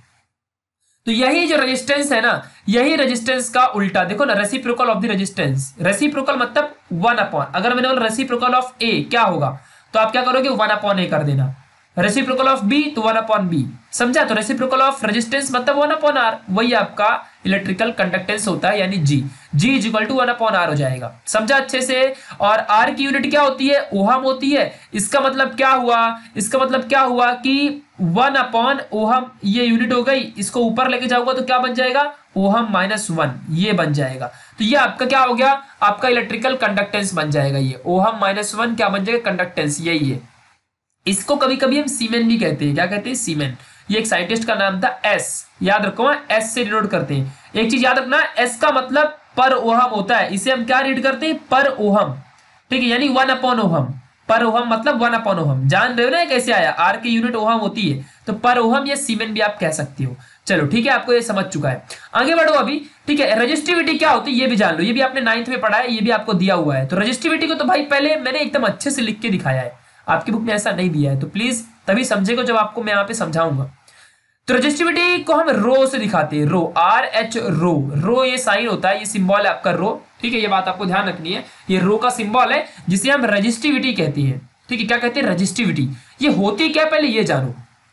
तो यही जो रेजिस्टेंस है ना, यही रेजिस्टेंस का उल्टा देखो ना, reciprocal of the resistance. Reciprocal मतलब वन अपॉन, अगर मैंने बोला रेसिप्रोकल ऑफ ए क्या होगा, तो आप क्या करोगे? वन अपॉन ए कर देना। रेसिप्रोकल ऑफ बी तो वन अपॉन बी, समझा? तो रेसिप्रोकल ऑफ रेजिस्टेंस मतलब वन अपॉन आर, वही आपका इलेक्ट्रिकल कंडक्टेंस होता है, यानी G. G is equal to one upon R हो जाएगा, समझा अच्छे से? और आर की यूनिट क्या होती है? ओहम होती है। इसका मतलब क्या हुआ? इसका मतलब क्या हुआ कि वन अपॉन ओहम ये यूनिट हो गई, इसको ऊपर लेके जाऊंगा तो क्या बन जाएगा? ओहम माइनस वन, ये बन जाएगा। तो ये आपका क्या हो गया? आपका इलेक्ट्रिकल कंडक्टेंस बन जाएगा। ये ओहम माइनस वन क्या बन जाएगा? कंडक्टेंस, यही है। इसको कभी कभी हम सीमेन भी कहते हैं। क्या कहते हैं? सीमेन। ये एक साइंटिस्ट का नाम था, एस, याद रखो, एस से डिनोट करते हैं। एक चीज याद रखना, एस का मतलब पर ओहम होता है, इसे हम क्या रीड करते हैं? पर ओहम। ठीक है, यानी one upon ohm. Per ohm मतलब वन अपॉन ओहम, जान रहे हो ना कैसे आया? आर की यूनिट ओहम होती है, तो पर ओहम या सीमेन भी आप कह सकते हो। चलो ठीक है, आपको ये समझ चुका है, आगे बढ़ो अभी। ठीक है, रजिस्टिविटी क्या होती है ये भी जान लो, ये भी आपने नाइन्थ में पढ़ा है, ये भी आपको दिया हुआ है। तो रजिस्टिविटी को तो भाई पहले मैंने एकदम अच्छे से लिख के दिखाया है, आपकी बुक में ऐसा नहीं दिया है, तो प्लीज तभी समझेगा जब आपको मैं यहाँ पे समझाऊंगा। तो रजिस्टिविटी को हम रो से दिखाते हैं, रो, आर एच रो। रो ये साइन होता है, ये सिंबल है आपका रो। ठीक है, ये बात आपको ध्यान रखनी है, ये रो का सिंबल है जिसे हम रजिस्टिविटी कहते हैं। ठीक है, क्या कहते हैं? रजिस्टिविटी। ये होती क्या पहले ये जानो।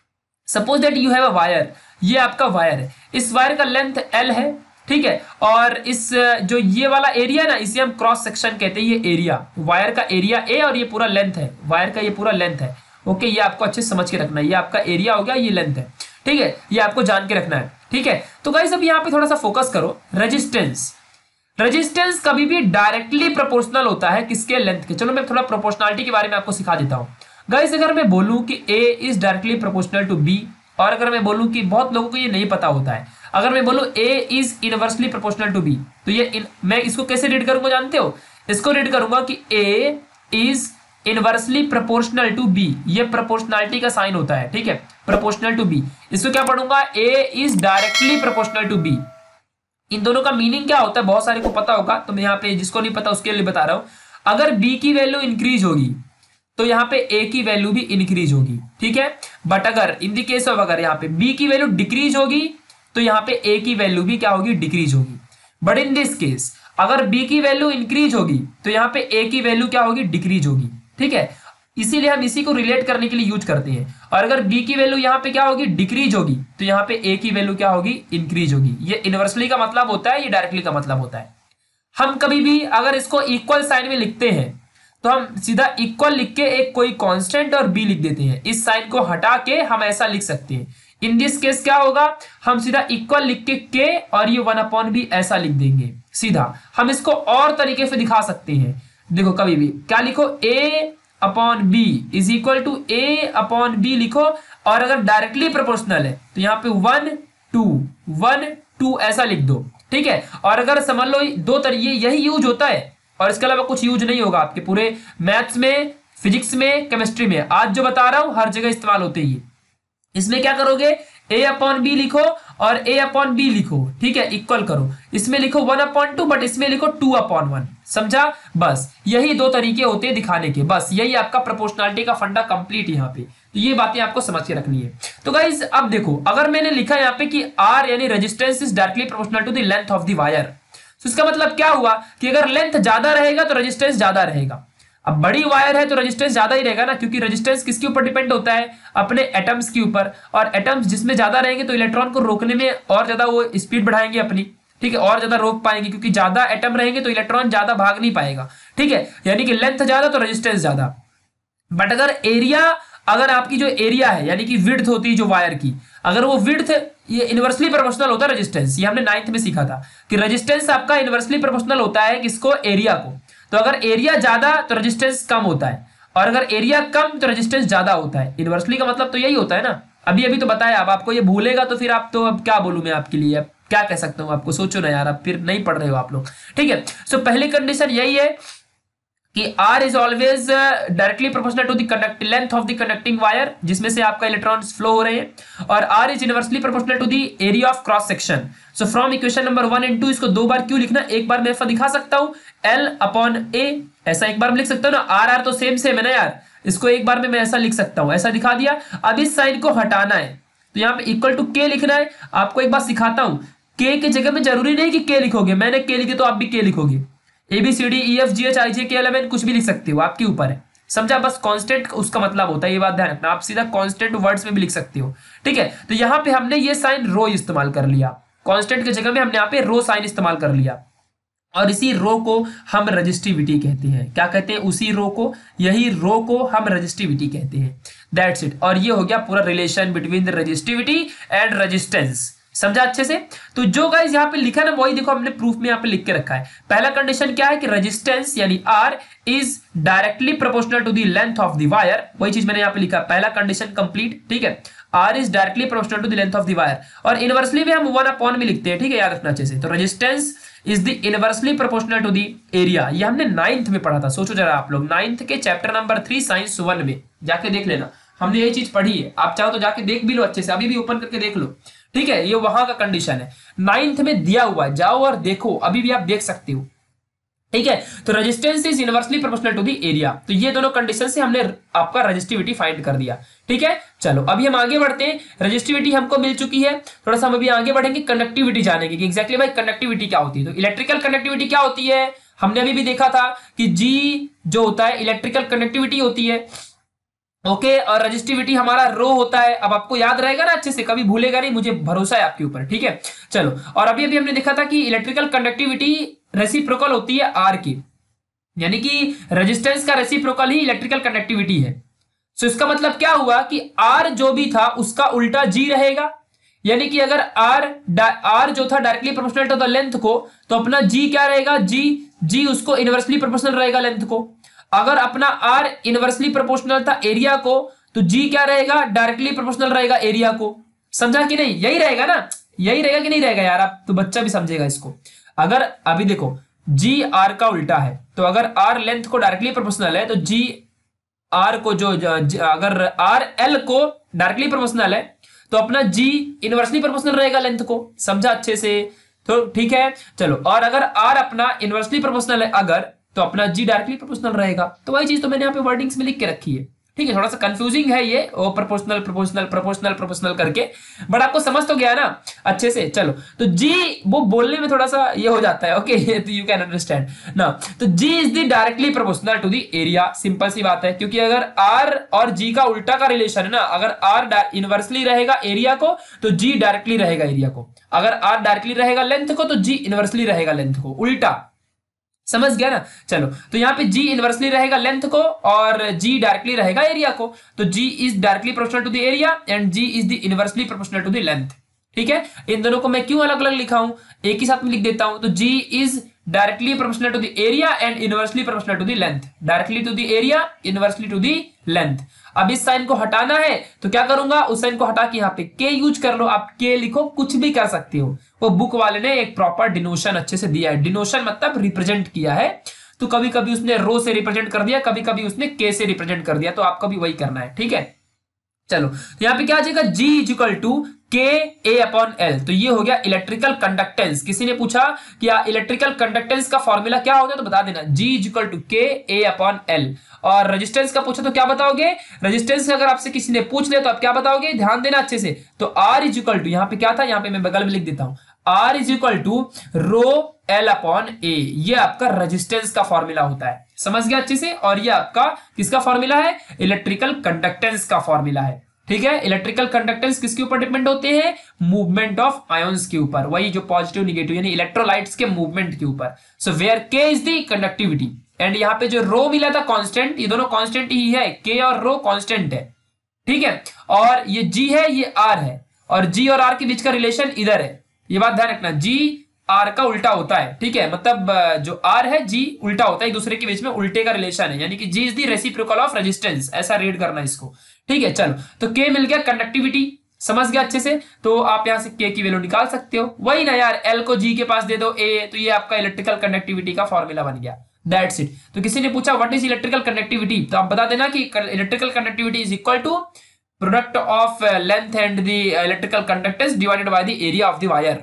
Suppose that you have a wire, ये आपका वायर है, इस वायर का लेंथ एल है। ठीक है, और इस जो ये वाला एरिया ना, इसे हम क्रॉस सेक्शन कहते हैं। ये एरिया, वायर का एरिया ए, और ये पूरा लेंथ है, वायर का ये पूरा लेंथ है। ओके, ये आपको अच्छे से समझ के रखना है, ये आपका एरिया हो गया, ये लेंथ है। ठीक है, ये आपको जान के रखना है। ठीक है, तो गाइस अब यहाँ पे थोड़ा सा फोकस करो। रेजिस्टेंस, रेजिस्टेंस कभी भी डायरेक्टली प्रोपोर्शनल होता है किसके? लेंथ के। चलो मैं थोड़ा प्रोपोर्शनलिटी के बारे में आपको सिखा देता हूँ। गाइस अगर मैं बोलूँ कि A is directly proportional to B, और अगर मैं बोलूँ कि बहुत लोगों को ये नहीं पता होता है, अगर मैं बोलूँ A is inversely proportional to B, तो ये इन, मैं इसको कैसे रीड करूंगा जानते हो? इसको रीड करूंगा कि A is inversely proportional to B, ये प्रोपोर्शनलिटी का साइन होता है। ठीक है, प्रोपोर्शनल टू बी, इसको क्या पढ़ूंगा? A is directly proportional to B. इन दोनों का मीनिंग क्या होता है बहुत सारे को पता होगा, तो मैं यहाँ पे जिसको नहीं पता उसके लिए बता रहा हूं। अगर बी की वैल्यू इंक्रीज होगी तो यहाँ पे ए की वैल्यू भी इंक्रीज होगी। ठीक है, बट अगर इन दी केस ऑफ अगर यहाँ पे बी की वैल्यू डिक्रीज होगी तो यहाँ पे ए की वैल्यू भी क्या होगी? डिक्रीज होगी। बट इन दिस केस अगर बी की वैल्यू इंक्रीज होगी तो यहाँ पे ए की वैल्यू क्या होगी? डिक्रीज होगी। ठीक है, इसीलिए हम इसी को रिलेट करने के लिए यूज करते हैं। और अगर बी की वैल्यू यहाँ पे क्या होगी? डिक्रीज होगी, तो यहाँ पे ए की वैल्यू क्या होगी? इंक्रीज होगी। ये इनवर्सली का मतलब होता है, ये डायरेक्टली का मतलब होता है। हम कभी भी अगर इसको इक्वल साइन में लिखते हैं तो हम सीधा इक्वल लिख के एक कोई कांस्टेंट और बी लिख देते हैं। इस साइन को हटा के हम ऐसा लिख सकते हैं। इन दिस केस क्या होगा? हम सीधा इक्वल लिख के के और ये वन अपॉन बी ऐसा लिख देंगे सीधा। हम इसको और तरीके से दिखा सकते हैं, देखो कभी भी क्या लिखो? A upon B is equal to A upon B लिखो, और अगर डायरेक्टली प्रोपोर्शनल है तो यहाँ पे वन टू वन टू ऐसा लिख दो। ठीक है, और अगर समझ लो दो तरीके यही यूज होता है और इसके अलावा कुछ यूज नहीं होगा आपके पूरे मैथ्स में, फिजिक्स में, केमिस्ट्री में। आज जो बता रहा हूं हर जगह इस्तेमाल होते ही। इसमें क्या करोगे? ए अपॉन बी लिखो और ए अपॉन बी लिखो। ठीक है, इक्वल करो। इसमें लिखो वन अपॉन टू, बट इसमें लिखो टू अपॉन वन। समझा? बस यही दो तरीके होते हैं दिखाने के, बस यही आपका प्रोपोर्शनलिटी का फंडा कंप्लीट यहाँ पे। तो ये बातें आपको समझ के रखनी है। तो गाइज अब देखो, अगर मैंने लिखा यहाँ पे कि आर यानी resistance is directly proportional to the length of the wire, तो इसका मतलब क्या हुआ कि अगर लेंथ ज्यादा रहेगा तो रेजिस्टेंस ज्यादा रहेगा। अब बड़ी वायर है तो रेजिस्टेंस ज्यादा ही रहेगा ना, क्योंकि रेजिस्टेंस किसके ऊपर डिपेंड होता है? अपने एटम्स के ऊपर। और एटम्स जिसमें ज्यादा रहेंगे तो इलेक्ट्रॉन को रोकने में और ज्यादा वो स्पीड बढ़ाएंगे अपनी। ठीक है, और ज्यादा रोक पाएंगे, क्योंकि ज्यादा एटम रहेंगे तो इलेक्ट्रॉन ज्यादा भाग नहीं पाएगा। ठीक है, यानी कि लेंथ ज्यादा तो रेजिस्टेंस ज्यादा। बट अगर एरिया, अगर आपकी जो एरिया है यानी कि विड्थ होती है जो वायर की, अगर वो विड्थ ये इनवर्सली प्रोपोर्शनल होता है रेजिस्टेंस, ये हमने नाइन्थ में सीखा था कि रेजिस्टेंस आपका इनवर्सली प्रोपोर्शनल होता है किसको, एरिया को। तो अगर एरिया ज्यादा तो रेजिस्टेंस कम होता है, और अगर एरिया कम तो रेजिस्टेंस ज्यादा होता है। इनवर्सली का मतलब तो यही होता है ना, अभी अभी तो बताया। अब आपको ये भूलेगा तो फिर आप तो अब क्या बोलूं मैं आपके लिए, अब क्या कह सकता हूं आपको, सोचो ना यार, अब फिर नहीं पढ़ रहे हो आप लोग। ठीक है, सो पहली कंडीशन यही है कि R is always directly proportional to the conduct length of the conducting wire, जिसमें से आपका इलेक्ट्रॉन्स फ्लो हो रहे हैं, और R is inversely proportional to the area of cross section. So from equation number one and two, इसको दो बार क्यों लिखना, एक बार मैं दिखा सकता हूं, L अपॉन A, ऐसा एक बार में लिख सकता हूं ना, आर आर तो सेम सेम है ना यार, इसको एक बार में मैं ऐसा लिख सकता हूं, ऐसा दिखा दिया। अब इस साइन को हटाना है तो यहाँ पे इक्वल टू के लिखना है। आपको एक बार सिखाता हूं, के की जगह में जरूरी नहीं कि के लिखोगे, मैंने के लिखे तो आप भी के लिखोगे, A B C D E F G H I J K L M N कुछ भी लिख सकते हो, आपके ऊपर है, समझा। बस कांस्टेंट उसका मतलब होता है, ये बात ध्यान रखना, आप सीधा कांस्टेंट वर्ड्स में भी लिख सकते हो। ठीक है, तो यहाँ पे हमने ये साइन रो इस्तेमाल कर लिया, कांस्टेंट की जगह में हमने यहाँ पे रो साइन इस्तेमाल कर लिया, और इसी रो को हम रजिस्टिविटी कहते हैं। क्या कहते हैं, उसी रो को, यही रो को हम रजिस्टिविटी कहते हैं। That's it. और ये हो गया पूरा relation between the resistivity and resistance, समझा अच्छे से। तो जो गाइस यहाँ पे लिखा ना, वही देखो हमने प्रूफ में यहाँ पे लिख के रखा है। पहला कंडीशन क्या है कि रेजिस्टेंस यानी R is directly proportional to the length of the wire, वही चीज मैंने यहाँ पे लिखा, पहला कंडीशन कंप्लीट। ठीक है, R is directly proportional to the length of the wire, और इनवर्सली में हम वन अपॉन में लिखते हैं। ठीक है, याद रखना अच्छे से। तो resistance is the inversely proportional to the area, ये हमने नाइन्थ में पढ़ा था। सोचो जरा आप लोग, नाइन्थ के chapter number three science one में जाके देख लेना, हमने यही चीज पढ़ी है। आप चाहो तो जाके देख भी लो अच्छे से, अभी भी ओपन करके देख लो। ठीक है, ये वहां का कंडीशन है, नाइन्थ में दिया हुआ है, जाओ और देखो, अभी भी आप देख सकते हो। ठीक है, तो resistance is inversely proportional to the area, तो ये दोनों कंडीशन से हमने आपका रेजिस्टिविटी फाइंड कर दिया। ठीक है, चलो अभी हम आगे बढ़ते हैं। रेजिस्टिविटी हमको मिल चुकी है, थोड़ा सा हम अभी आगे बढ़ेंगे, कंडक्टिविटी जानेंगे कि एग्जैक्टली भाई कंडक्टिविटी क्या होती है। तो इलेक्ट्रिकल कंडक्टिविटी क्या होती है, हमने अभी भी देखा था कि जी जो होता है इलेक्ट्रिकल कंडक्टिविटी होती है। ओके okay, और रेजिस्टिविटी हमारा रो होता है। अब आपको याद रहेगा ना अच्छे से, कभी भूलेगा नहीं, मुझे भरोसा है आपके ऊपर। ठीक है, चलो, और अभी अभी हमने देखा था कि इलेक्ट्रिकल कंडक्टिविटी रेसिप्रोकल होती है आर की, यानी कि रेजिस्टेंस का रेसिप्रोकल ही इलेक्ट्रिकल कंडक्टिविटी है। सो इसका मतलब क्या हुआ कि आर जो भी था उसका उल्टा जी रहेगा, यानी कि अगर आर आर जो था directly proportional to the length को, तो अपना जी क्या रहेगा, जी जी उसको इनवर्सली प्रोपोर्शनल रहेगा लेंथ को। अगर अपना R इनवर्सली प्रोपोर्शनल था एरिया को, तो G क्या रहेगा, डायरेक्टली प्रोपोर्शनल रहेगा एरिया को। समझा कि नहीं, यही रहेगा ना, यही रहेगा कि नहीं रहेगा यार, आप तो बच्चा भी समझेगा इसको। अगर अभी देखो G R का उल्टा है, तो अगर R लेंथ को डायरेक्टली प्रोपोर्शनल है, तो G R को जो, जो अगर R L को डायरेक्टली प्रोपोर्शनल है, तो अपना G इनवर्सली प्रोपोर्शनल रहेगा लेंथ को। समझा अच्छे से, तो ठीक है चलो। और अगर R अपना इनवर्सली प्रोपोर्शनल है अगर, तो अपना जी डायरेक्टली प्रोपोर्शनल रहेगा। तो वही चीज तो मैंने यहाँ पे वर्डिंग्स में लिख के रखी है। ठीक है, थोड़ा सा कंफ्यूजिंग है ये, oh proportional proportional proportional proportional करके, बट आपको समझ तो गया ना अच्छे से। चलो, तो जी वो बोलने में थोड़ा सा ये हो जाता है, ओके, तो यू कैन अंडरस्टैंड ना। तो G is the directly proportional to the area, simple सी बात है, क्योंकि अगर आर और जी का उल्टा का रिलेशन है ना, अगर आर इनवर्सली रहेगा एरिया को, तो जी डायरेक्टली रहेगा एरिया को। अगर आर डायरेक्टली रहेगा लेंथ को, तो जी इनवर्सली रहेगा लेंथ को, उल्टा। समझ गया ना। चलो, तो यहाँ पे G इनवर्सली रहेगा लेंथ को और G डायरेक्टली रहेगा एरिया को, तो G is directly proportional to the area and G is the inversely proportional to the length. ठीक है, इन दोनों को मैं क्यों अलग अलग लिखा हूं, एक ही साथ में लिख देता हूं। तो G is directly proportional to the area and inversely proportional to the length, directly to the area, inversely to the length. अब इस साइन को हटाना है तो क्या करूंगा, उस साइन को हटा के यहाँ पे के यूज कर लो, आप के लिखो, कुछ भी कर सकते हो। वो बुक वाले ने एक प्रॉपर डिनोशन अच्छे से दिया है, डिनोशन मतलब रिप्रेजेंट किया है। तो कभी कभी उसने रो से रिप्रेजेंट कर दिया, कभी कभी उसने के से रिप्रेजेंट कर दिया, तो आपको भी वही करना है। ठीक है, चलो, तो यहाँ पे क्या आ जाएगा, G is equal to K A upon L. तो ये हो गया इलेक्ट्रिकल कंडक्टेंस। किसी ने पूछा कि इलेक्ट्रिकल कंडक्टेंस का फॉर्मूला क्या होता है, तो बता देना G is equal to K A upon L. और रेजिस्टेंस का पूछा तो क्या बताओगे, रेजिस्टेंस अगर आपसे किसी ने पूछ लिया तो आप क्या बताओगे, ध्यान देना अच्छे से। तो R इज इक्वल टू, यहाँ पे क्या था, यहाँ पे मैं बगल में लिख देता हूं, R is equal to rho L upon A. ये आपका रेजिस्टेंस का फॉर्मूला होता है, समझ गया अच्छे से। और ये आपका किसका फॉर्मूला है, इलेक्ट्रिकल कंडक्टेंस का फॉर्मूला है। ठीक है। इलेक्ट्रिकल कंडक्टेंस किसके ऊपर डिपेंड होते हैं? मूवमेंट ऑफ आयंस के ऊपर, वही जो पॉजिटिव निगेटिव यानी इलेक्ट्रोलाइट्स के मूवमेंट के ऊपर। So where K is the conductivity and यहाँ पे जो रो मिला था कांस्टेंट, ये दोनों कांस्टेंट ही है, के और रो कांस्टेंट है, ठीक है। और ये जी है, ये आर है, और जी और आर के बीच का रिलेशन इधर है, ये बात ध्यान रखना, जी आर का उल्टा होता है, ठीक है। मतलब जो आर है जी उल्टा होता है, एक दूसरे के बीच में उल्टे का रिलेशन है, यानी कि G is the reciprocal of resistance, ऐसा रीड करना इसको, ठीक है। चलो, तो के मिल गया, कंडक्टिविटी समझ गया अच्छे से, तो आप यहां से के की वैल्यू निकाल सकते हो। वही ना यार, एल को जी के पास दे दो ए, तो ये आपका इलेक्ट्रिकल कंडक्टिविटी का फॉर्मूला बन गया, दैट्स इट। तो किसी ने पूछा व्हाट इज इलेक्ट्रिकल कंडक्टिविटी, तो आप बता देना कि electrical conductivity is equal to product of length and the electrical conductance divided by the area of the wire,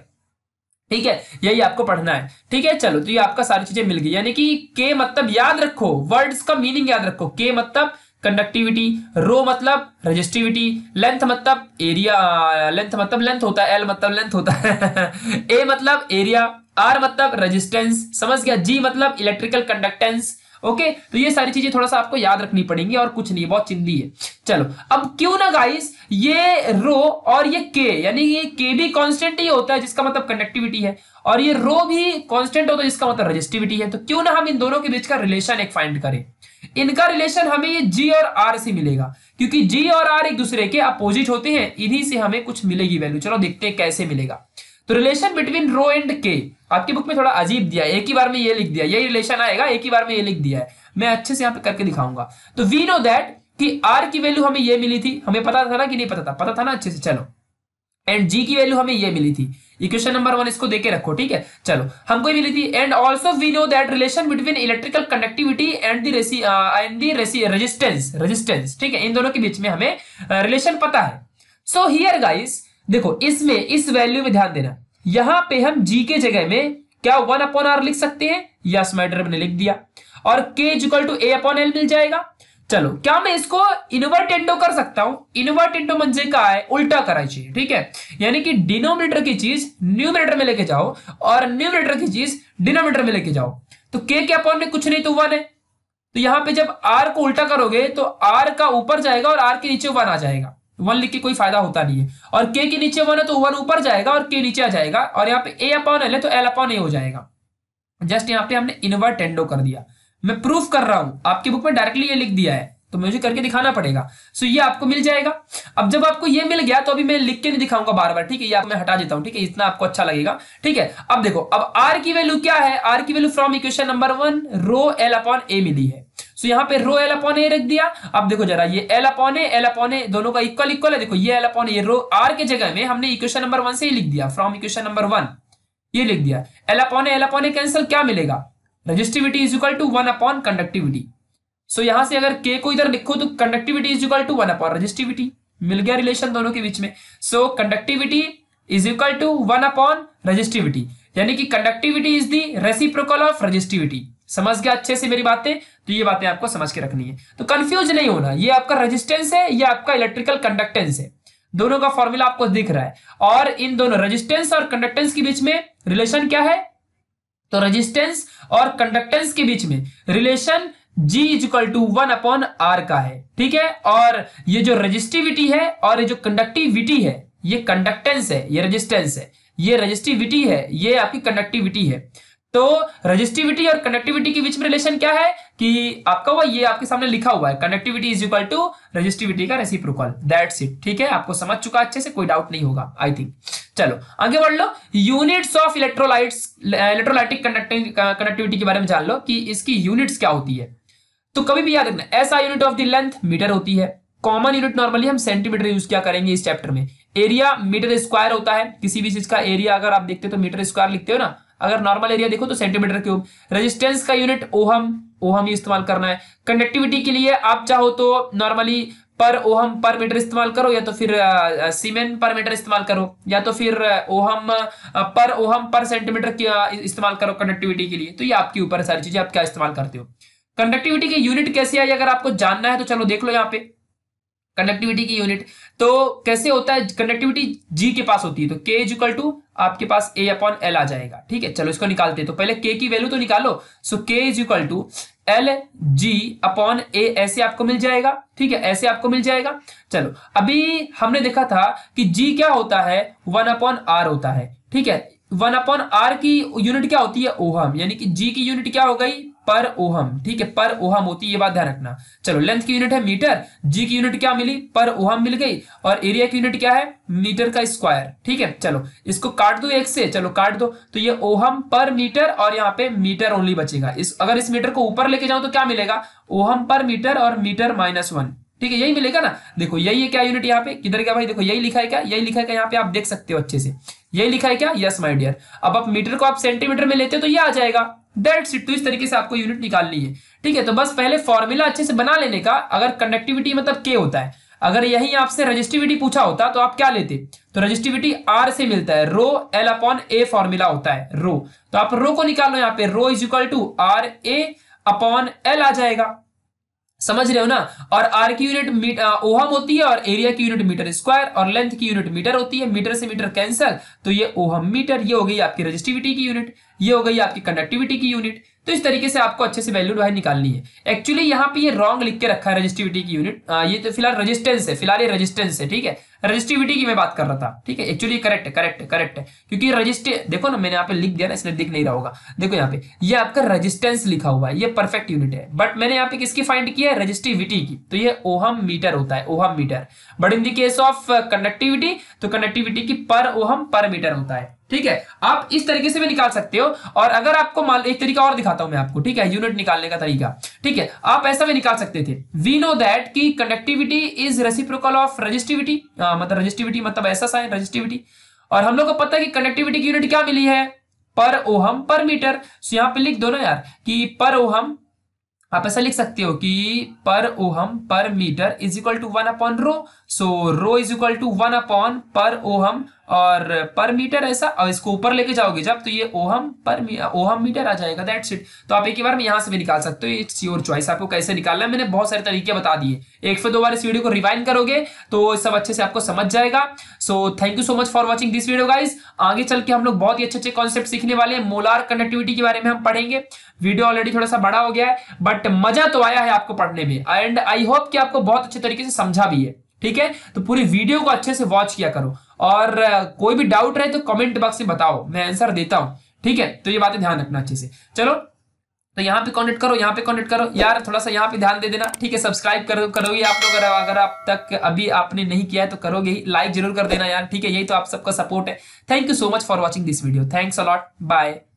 ठीक है। यही आपको पढ़ना है, ठीक है। चलो, तो ये आपका सारी चीजें मिल गई, यानी कि के मतलब याद रखो, वर्ड्स का मीनिंग याद रखो। के मतलब कंडक्टिविटी, रो मतलब रेजिस्टिविटी, लेंथ मतलब एरिया, लेंथ मतलब लेंथ होता है, एल मतलब लेंथ होता है ए मतलब एरिया, आर मतलब रेजिस्टेंस, समझ गया, जी मतलब इलेक्ट्रिकल कंडक्टेंस, ओके। तो ये सारी चीजें थोड़ा सा आपको याद रखनी पड़ेंगी और कुछ नहीं, बहुत चिंदी है। चलो, अब क्यों ना गाइस ये रो और ये के, यानी ये के भी कांस्टेंट ही होता है जिसका मतलब कंडक्टिविटी है, और ये रो भी कांस्टेंट होता है जिसका मतलब रेजिस्टिविटी है, तो क्यों ना हम इन दोनों के बीच का रिलेशन एक फाइंड करें। इनका रिलेशन हमें ये जी और आर से मिलेगा, क्योंकि जी और आर एक दूसरे के अपोजिट होते हैं, इन्हीं से हमें कुछ मिलेगी वैल्यू। चलो देखते हैं कैसे मिलेगा। तो रिलेशन बिटवीन रो एंड के आपकी बुक में थोड़ा अजीब दिया है, एक ही बार में ये लिख दिया, यही रिलेशन आएगा, एक ही बार में ये लिख दिया है, मैं अच्छे से यहां पे करके दिखाऊंगा। तो वी नो दैट कि आर की वैल्यू हमें ये मिली थी, हमें पता था ना कि नहीं पता था, पता था ना अच्छे से। चलो, एंड जी की वैल्यू हमें ये मिली थी, इक्वेशन नंबर वन इसको देके रखो, ठीक है। चलो, हमको ये मिली थी, and also we know that relation between electrical conductivity and the resi and the resi resistance resistance ठीक है, इन दोनों के बीच में हमें रिलेशन uh, पता है। सो हियर गाइस देखो, इसमें इस वैल्यू में ध्यान देना, यहां पे हम जी के जगह में क्या वन अपॉन आर लिख सकते हैं, यस मैटर ने लिख दिया, और K equal to A upon L मिल जाएगा। चलो, क्या मैं इसको इन्वर्ट इंटू कर सकता हूं? इन्वर्ट इंटू म्हणजे काय, उल्टा करायची, ठीक है। यानी कि डिनोमिनेटर की चीज न्यूमरेटर में लेके जाओ और न्यूमरेटर की चीज डिनोमिनेटर में लेके जाओ। तो के के अपॉन में कुछ नहीं तो वन है, तो यहां पे जब आर को उल्टा करोगे तो आर का ऊपर जाएगा और आर के नीचे वन आ जाएगा, वन लिख के कोई फायदा होता नहीं है, और के के नीचे वन है तो वन ऊपर जाएगा और के नीचे आ जाएगा, और यहाँ पे ए अपॉन एल है तो एल अपॉन ए हो जाएगा। जस्ट यहाँ पे हमने इन्वर्ट एंडो कर दिया, मैं प्रूफ कर रहा हूं, आपकी बुक में डायरेक्टली ये लिख दिया है तो मुझे करके दिखाना पड़ेगा। सो ये आपको मिल जाएगा। अब जब आपको ये मिल गया तो अभी मैं लिख के नहीं दिखाऊंगा बार बार, ठीक है, ये आप मैं हटा देता हूं, ठीक है, इतना आपको अच्छा लगेगा, ठीक है। अब देखो, अब आर की वैल्यू क्या है, आर की value from equation number one rho L upon A मिली है, सो यहाँ पे रो एल अपॉन ए रख दिया। अब देखो जरा, ये L upon A L upon A दोनों का इक्वल इक्वल है, देखो ये L upon A, rho R के जगह में हमने इक्वेशन नंबर वन से ही लिख दिया, फ्रॉम इक्वेशन नंबर वन ये लिख दिया, L upon A L upon A cancel, क्या मिलेगा, resistivity is equal to one upon conductivity. So यहां से अगर के को इधर लिखो तो conductivity is equal to one upon resistivity, मिल गया रिलेशन दोनों के बीच में। So conductivity is equal to one upon resistivity, यानी कि conductivity is the reciprocal of resistivity. समझ गया अच्छे से मेरी बातें? तो ये बातें आपको समझ के रखनी है, तो कंफ्यूज नहीं होना, ये आपका रेजिस्टेंस है, ये आपका इलेक्ट्रिकल कंडक्टेंस है, दोनों का फॉर्मूला आपको दिख रहा है। और इन दोनों रेजिस्टेंस और कंडक्टेंस के बीच में रिलेशन क्या है, तो रेजिस्टेंस और कंडक्टेंस के बीच में relation G is equal to one upon R का है, ठीक है। और ये जो रेजिस्टिविटी है और ये जो कंडक्टिविटी है, ये कंडक्टेंस है, ये रेजिस्टेंस है, ये रेजिस्टिविटी है, ये आपकी कंडक्टिविटी है। तो रेजिस्टिविटी और कंडक्टिविटी के बीच में रिलेशन क्या है कि आपका वो ये आपके सामने लिखा हुआ है, conductivity is equal to resistivity का रेसिप्रोकल, दैट्स इट, ठीक है। आपको समझ चुका अच्छे से, कोई डाउट नहीं होगा आई थिंक। चलो आगे बढ़ लो, units of electrolytes, electrolytic conductivity के बारे में जान लो कि इसकी यूनिट्स क्या होती है। तो कभी भी याद रखना, ऐसा unit of the length metre होती है, कॉमन यूनिट नॉर्मली हम सेंटीमीटर यूज क्या करेंगे इस चैप्टर में। एरिया मीटर स्क्वायर होता है, किसी भी चीज का एरिया अगर आप देखते हो तो मीटर स्क्वायर लिखते हो ना, अगर नॉर्मल एरिया देखो तो सेंटीमीटर क्यूब। रेजिस्टेंस का यूनिट ओहम, ओहम ही इस्तेमाल करना है। कंडक्टिविटी के लिए आप चाहो तो नॉर्मली पर ओहम पर मीटर इस्तेमाल करो, या तो फिर सीमेन पर मीटर इस्तेमाल करो, या तो फिर ओहम पर ओहम पर सेंटीमीटर इस्तेमाल करो कंडक्टिविटी के लिए। तो ये आपके ऊपर सारी चीजें आप क्या इस्तेमाल करते हो। कंडक्टिविटी की यूनिट कैसे आई अगर आपको जानना है तो चलो देख लो यहाँ पे कंडक्टिविटी की यूनिट तो कैसे होता है। कंडक्टिविटी जी के पास होती है तो के इज इक्वल टू आपके पास ए अपॉन एल आ जाएगा, ठीक है। चलो इसको निकालते हैं, तो पहले के की वैल्यू तो निकालो। So K is equal to L G upon A ऐसे आपको मिल जाएगा, ठीक है, ऐसे आपको मिल जाएगा। चलो अभी हमने देखा था कि जी क्या होता है, वन अपॉन आर होता है, ठीक है। वन अपॉन आर की यूनिट क्या होती है, ओहम, यानी कि जी की यूनिट क्या हो गई, पर ओहम, ठीक है, पर ओहम होती है, ये बात ध्यान रखना। चलो लेंथ की यूनिट है मीटर, जी की यूनिट क्या मिली, पर ओहम मिल गई, और एरिया की यूनिट क्या है, मीटर का स्क्वायर, ठीक है। चलो इसको काट दो एक से, चलो काट दो, तो ये ओहम पर मीटर और यहाँ पे मीटर ओनली बचेगा। इस अगर इस मीटर को ऊपर लेके जाऊं तो क्या मिलेगा, ओहम पर मीटर और मीटर माइनस वन, ठीक है, यही मिलेगा ना। देखो यही है क्या यूनिट, यहाँ पे किधर क्या भाई, देखो यही लिखा है क्या, यही लिखा है क्या, यहाँ पे आप देख सकते हो अच्छे से, यही लिखा है क्या, यस माय डियर। अब आप मीटर को आप सेंटीमीटर में लेते हो तो ये आ जाएगा, दैट्स इट। तो इस तरीके से आपको यूनिट निकालनी है, ठीक है। तो बस पहले फॉर्मूला अच्छे से बना लेने का। अगर कंडक्टिविटी मतलब के होता है, अगर यही आपसे रजिस्टिविटी पूछा होता तो आप क्या लेते, तो रजिस्टिविटी आर से मिलता है, rho L upon A formula होता है रो, तो आप रो को निकालो, यहाँ पे rho is equal to R A upon L आ जाएगा, समझ रहे हो ना। और आर की यूनिट ओहम होती है, और एरिया की यूनिट मीटर स्क्वायर, और लेंथ की यूनिट मीटर होती है, मीटर से मीटर कैंसल, तो ये ओहम मीटर, ये हो गई आपकी रजिस्टिविटी की यूनिट, ये हो गई आपकी कंडक्टिविटी की यूनिट। तो इस तरीके से आपको अच्छे से वैल्यू भाई निकालनी है। एक्चुअली यहाँ पे ये रॉन्ग लिख के रखा है रजिस्टिविटी की यूनिट, ये तो फिलहाल रेजिस्टेंस है, फिलहाल ये रेजिस्टेंस है, ठीक है, रजिस्टिविटी की मैं बात कर रहा था, ठीक है। एक्चुअली करेक्ट है, करेक्ट है, करेक्ट है, क्योंकि रजिस्टे देखो ना, मैंने यहाँ पे लिख दिया ना, इसलिए दिख नहीं रहा होगा, देखो यहाँ पे ये आपका रेजिस्टेंस लिखा हुआ है, ये परफेक्ट यूनिट है, बट मैंने यहाँ पे किसकी फाइंड किया है, रजिस्टिविटी की, तो ये ओहम मीटर होता है, ohm metre. But in the case of conductivity, तो कंडक्टिविटी की पर ओहम पर मीटर होता है, ठीक है। आप इस तरीके से भी निकाल सकते हो। और अगर आपको मान एक तरीका और दिखाता हूं मैं आपको, ठीक है, यूनिट निकालने का तरीका, ठीक है, आप ऐसा भी निकाल सकते थे। वी नो दैट कि conductivity is reciprocal of resistivity, मतलब रजिस्टिविटी मतलब ऐसा साइन रजिस्टिविटी, और हम लोग को पता है कि कंडक्टिविटी की यूनिट क्या मिली है, पर ओहम पर मीटर। सो यहां पे लिख दो ना यार कि पर ओहम, आप ऐसा लिख सकते हो कि per ohm per metre is equal to one upon rho, so rho is equal to one upon per ohm और पर मीटर, ऐसा, और इसको ऊपर लेके जाओगे जब, तो ये ओहम पर ओहम मीटर आ जाएगा, दैट्स इट। तो आप एक ही बार में यहां से भी निकाल सकते हो, इट्स योर चॉइस, आपको कैसे निकालना है। मैंने बहुत सारे तरीके बता दिए, एक से दो बार इस वीडियो को रिवाइंड करोगे तो सब अच्छे से आपको समझ जाएगा। So thank you so much for watching this video guys. आगे चल के हम लोग बहुत ही अच्छे अच्छे कॉन्सेप्ट सीखने वाले हैं, मोलार कंडक्टिविटी के बारे में हम पढ़ेंगे। वीडियो ऑलरेडी थोड़ा सा बड़ा हो गया है, बट मजा तो आया है आपको पढ़ने में, एंड आई होप कि आपको बहुत अच्छे तरीके से समझा भी है, ठीक है। तो पूरी वीडियो को अच्छे से वॉच किया करो, और कोई भी डाउट रहे तो कमेंट बॉक्स में बताओ, मैं आंसर देता हूं, ठीक है। तो ये बातें ध्यान रखना अच्छे से। चलो तो यहाँ पे कॉन्टेक्ट करो, यहाँ पे कॉन्टेक्ट करो यार, थोड़ा सा यहाँ पे ध्यान दे देना, ठीक है। सब्सक्राइब करो करोगे आप लोग, अगर आप तक अभी आपने नहीं किया है तो करोगे ही, लाइक जरूर कर देना यार, ठीक है। यही तो आप सबका सपोर्ट है। Thank you so much for watching this video, thanks a lot, bye.